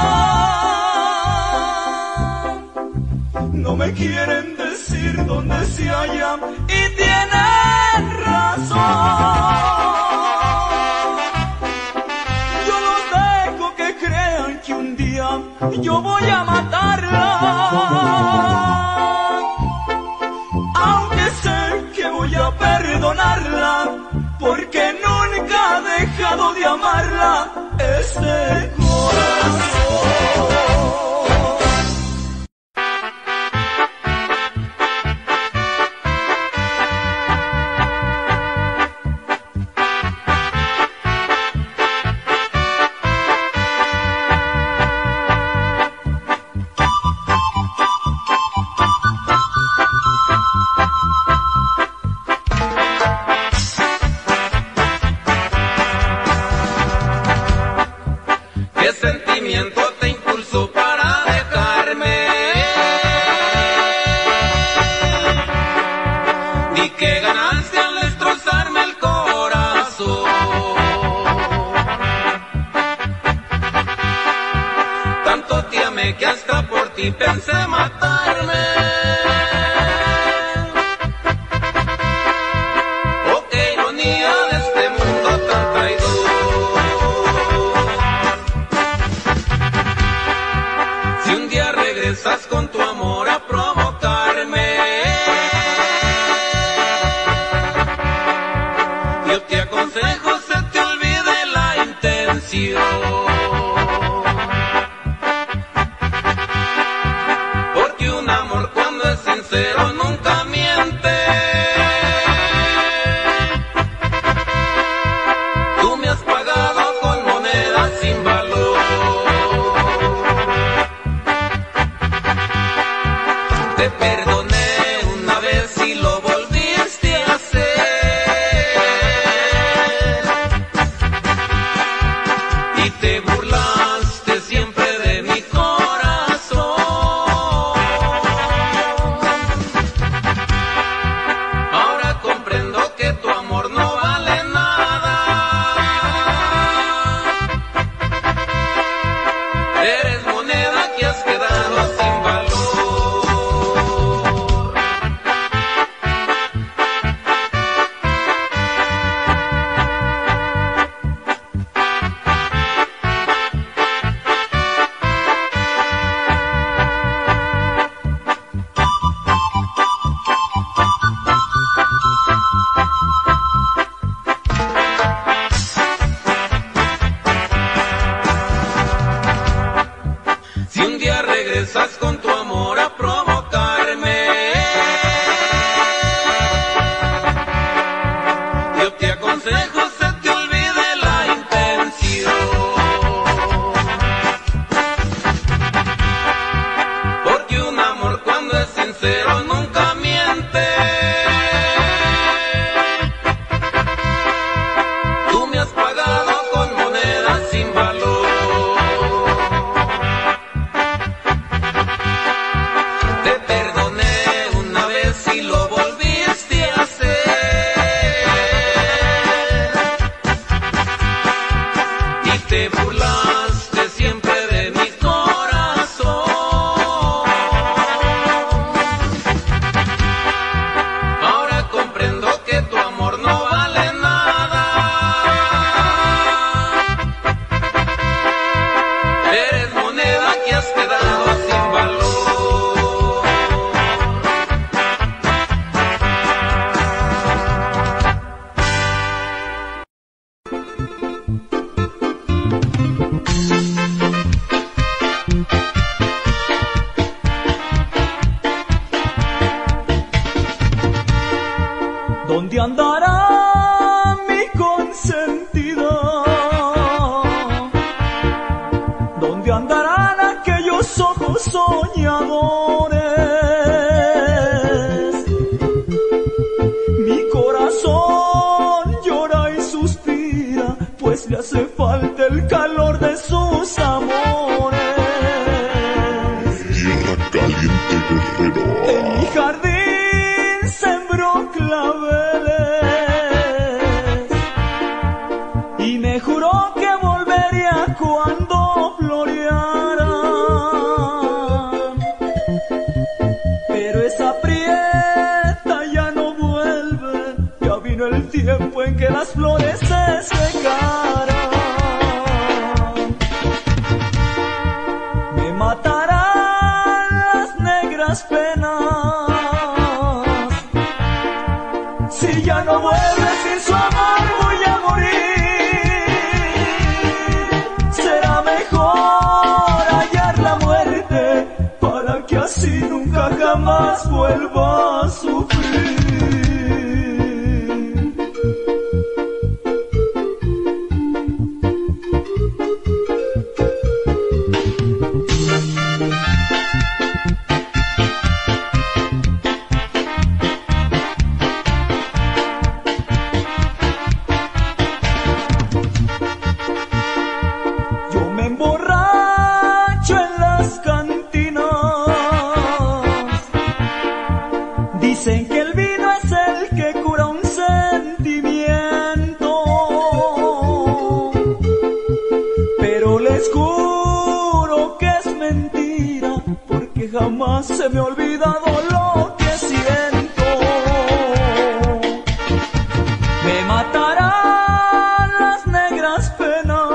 [SPEAKER 3] No me quieren decir dónde se halla y tienen razón. Yo los dejo que crean que un día yo voy a matarla. Aunque sé que voy a perdonarla, porque nunca ha dejado de amarla este corazón.
[SPEAKER 10] ¿Qué sentimiento te impulsó para dejarme? ¿Y qué ganaste al destrozarme el corazón? Tanto te amé que hasta por ti pensé matarme. Oh, qué ironía de este mundo tan traidor. Si un día regresas con tu amor a provocarme, yo te aconsejo se te olvide la intención. Porque un amor cuando es sincero nunca miente. Tú me has pagado con monedas sin valor. Te perdoné una vez y lo volviste a hacer. Y te burlaste siempre de mi corazón. Ahora comprendo que tu amor no vale nada. Eres moneda que has quedado sin valor. Si un día regresas con tu amor a provocarme, es sincero, nunca miente. Tú me has pagado con monedas sin valor. Te perdoné una vez y lo volviste a hacer. Y te burlaste siempre de mi corazón. Ahora comprendo que tu amor no vale nada. Eres moneda que has quedado sin valor.
[SPEAKER 3] ¿Dónde andará mi consentida? ¿Dónde andarán aquellos ojos soñadores? Mi corazón llora y suspira, pues le hace falta el calor de sus amores.
[SPEAKER 5] Tierra caliente, guerrero.
[SPEAKER 3] En mi jardín sembró claveles y me juró que volvería cuando florearan. Pero esa prieta ya no vuelve, ya vino el tiempo en que las flores se secaran. Me matarán las negras penas si ya no vuelves. Sin su amor voy a morir. Será mejor hallar la muerte para que así nunca jamás vuelva a sufrir. Yo me emborracho en las cantinas. Dicen que el vino es el que cura un sentimiento, pero les juro que es mentira, porque jamás se me ha olvidado lo que siento. Me matarán las negras penas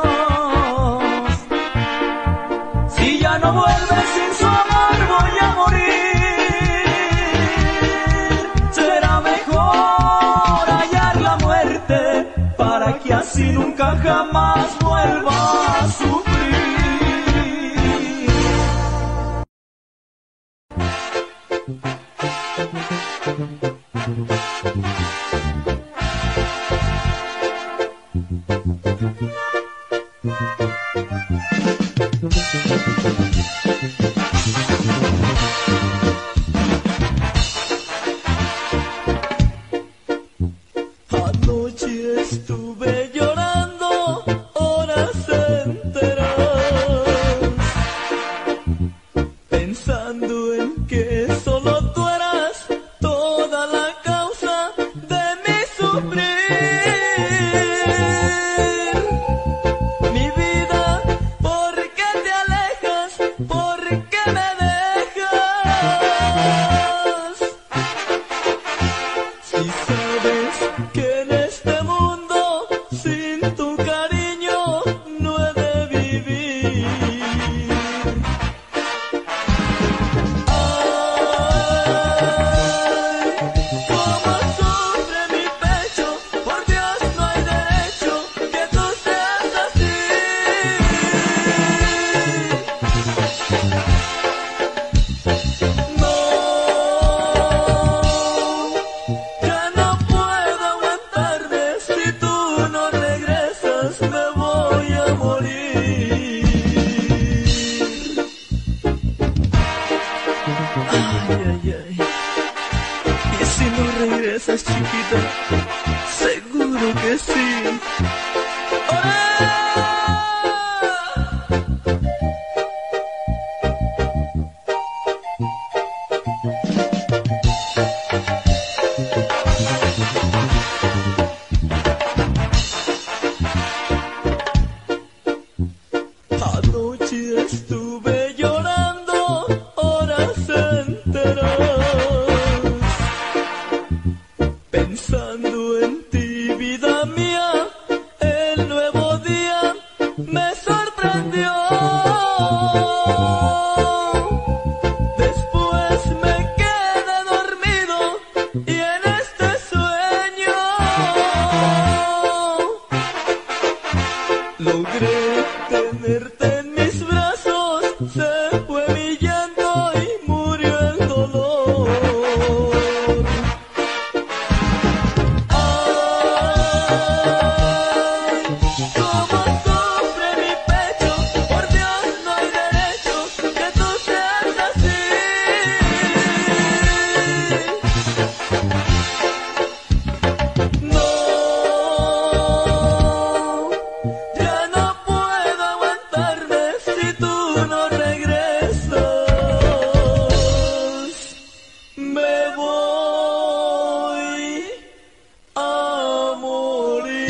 [SPEAKER 3] si ya no vuelves. Sin su amor voy a morir. Será mejor hallar la muerte para que así nunca jamás vuelva a sufrir. Anoche estuve llorando horas enteras, pensando en que solo tú eras toda la causa de mi sufrir. Mi vida, ¿por qué te alejas? ¿Por qué me dejas? Si sabes que en este mundo sin tu cariño no he de vivir. Ay, cómo sufre mi pecho, por Dios no hay derecho que tú seas así. No, ya no puedo aguantarme. Si tú no regresas me voy a morir. Y si no regresas, chiquita, seguro que sí.
[SPEAKER 9] Anoche estuve llorando horas enteras, pensando en ti, vida mía. El nuevo día me sorprendió. Después me quedé dormido y en este sueño logré tenerte en mis brazos. Se fue mi llanto y murió el dolor. Ay, cómo sufre mi pecho, por Dios no hay derecho que tú seas así. No, ya no puedo aguantarme si tú no regresas. Me voy a morir.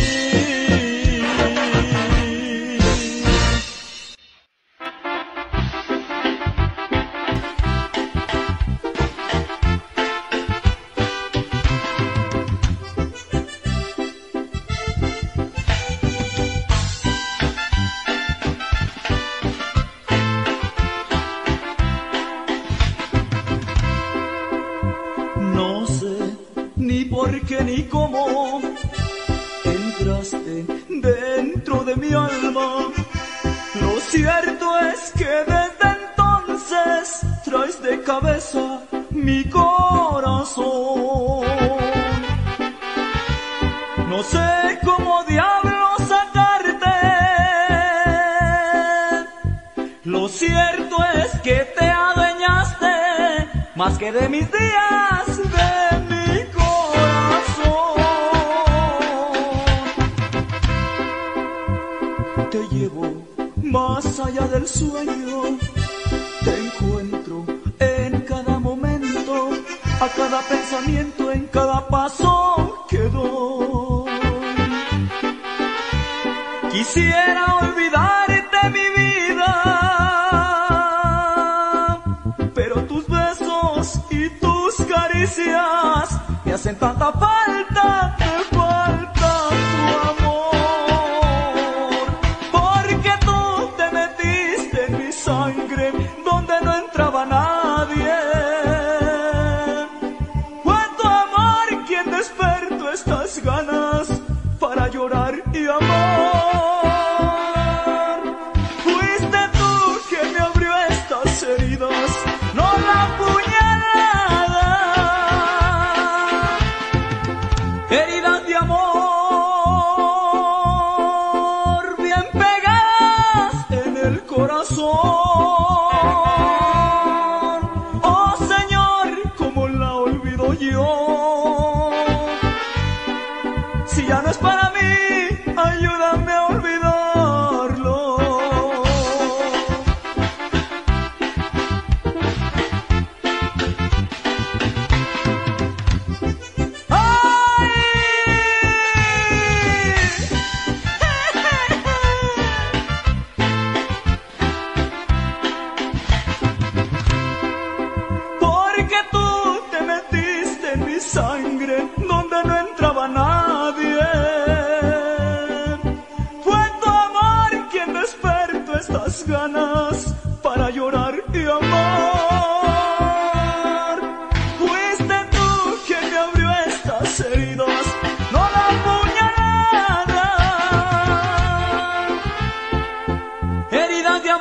[SPEAKER 9] No sé ni por qué ni cómo entraste dentro de mi alma. Lo cierto es que desde entonces traes de cabeza mi corazón. No sé cómo diablos sacarte. Lo cierto es que te adueñaste más que de mis días, de mi corazón. Te llevo más allá del sueño, te encuentro en cada momento, a cada pensamiento, en cada paso que doy. Quisiera olvidarte, mi vida, pero tus besos y tus caricias me hacen tanta falta, me falta tu amor. Porque tú te metiste en mi sangre donde no entraba nadie. Fue tu amor quien despertó estas ganas para llorar y amar. Fuiste tú quien me abrió estas heridas, no la puñalada. Heridas de amor bien pegadas en el corazón. Oh Señor, ¿cómo la olvido yo? Si ya no es para mí, ayúdame a olvidarlo. ¡Ay! Porque tú te metiste en mi sangre donde no entraba nadie. Fue tu amor quien despertó estas ganas para llorar y amar. Fuiste tú quien me abrió estas heridas, no la puñalada. Heridas de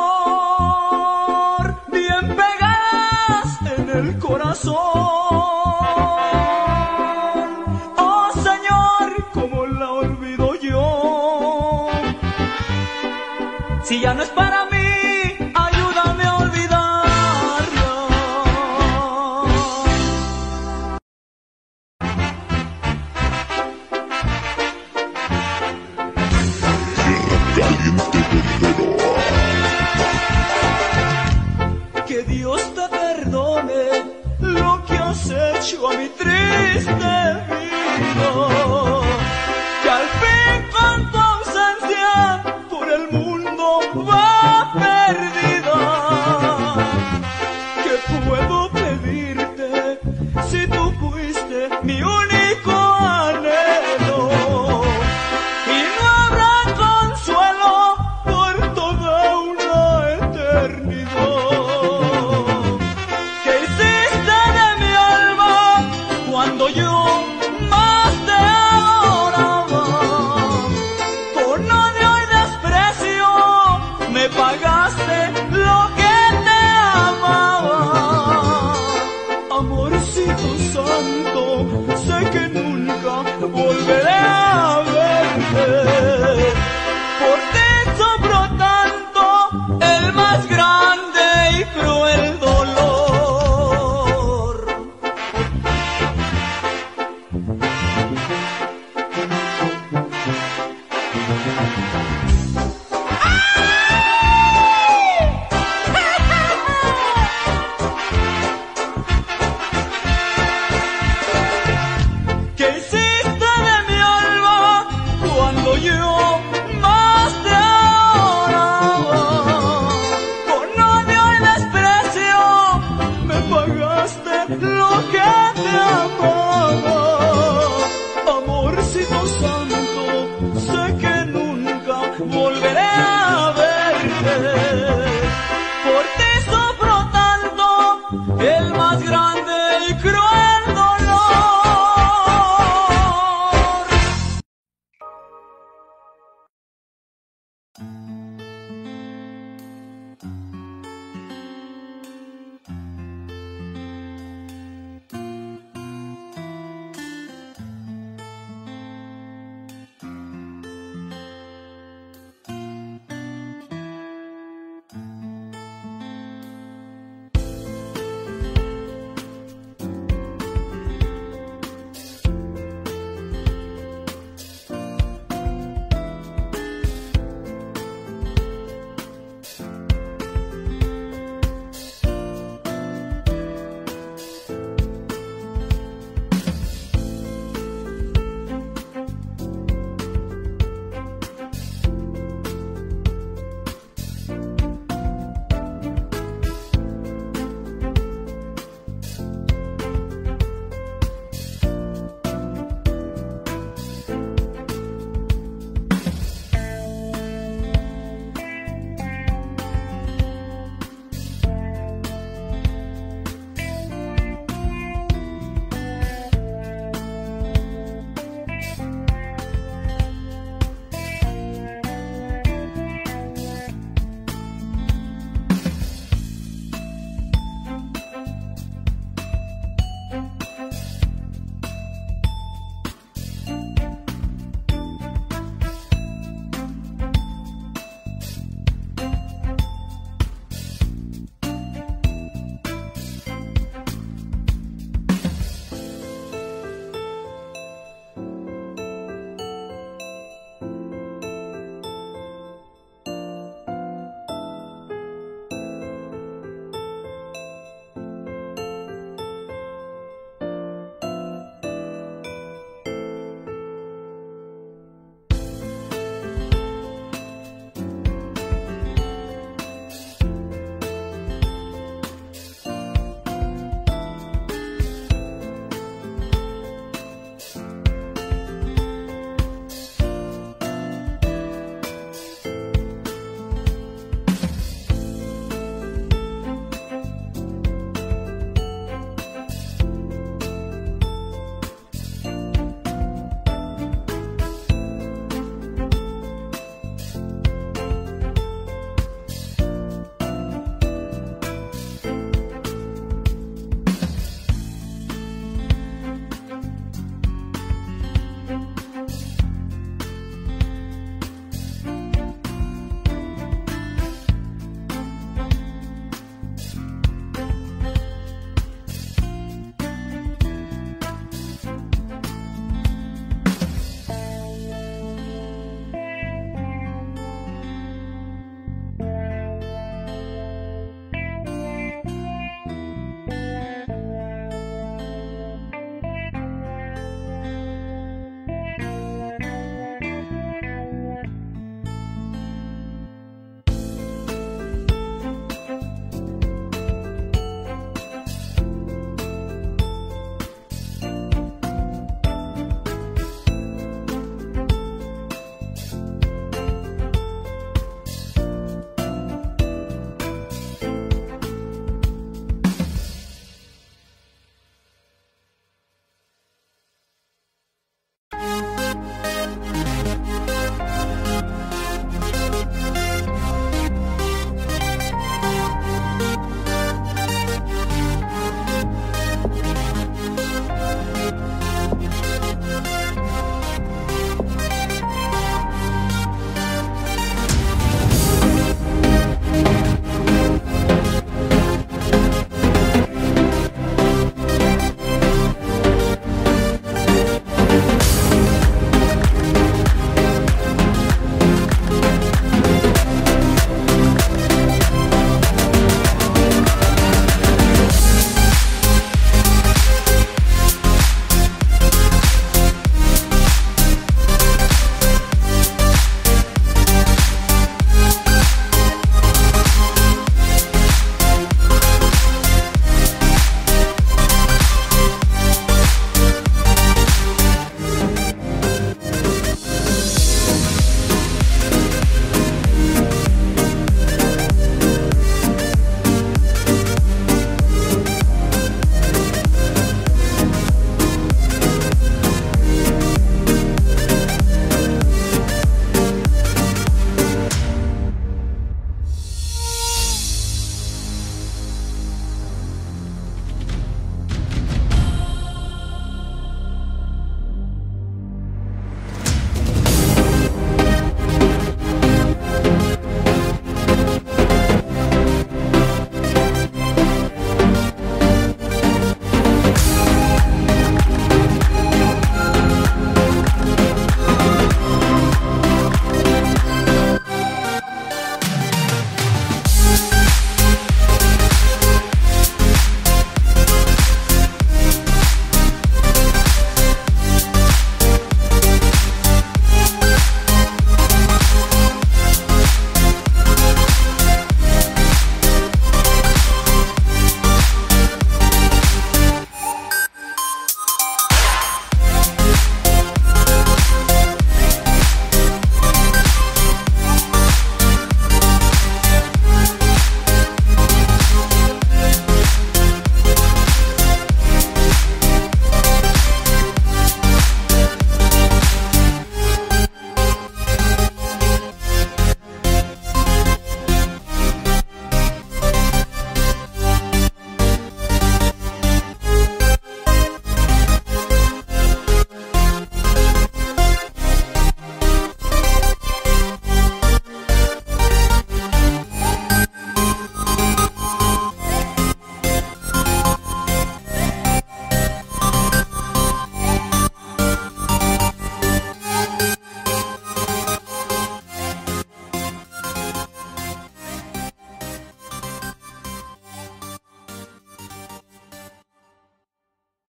[SPEAKER 9] amor bien pegadas en el corazón. Oh Señor, ¿cómo la olvido yo? Si ya no es para mí, ayúdame a olvidarla.
[SPEAKER 3] perdone lo que has hecho a mi triste vida. Que al fin con tu ausencia por el mundo va perdida. ¿Qué puedo pedirte si tú fuiste mi único anhelo? Y no habrá consuelo por toda una eternidad. ¿Qué hiciste de mi alma cuando yo más te adoraba? Con odio y desprecio me pagaste lo que te amaba. Amorcito santo, sé que nunca volveré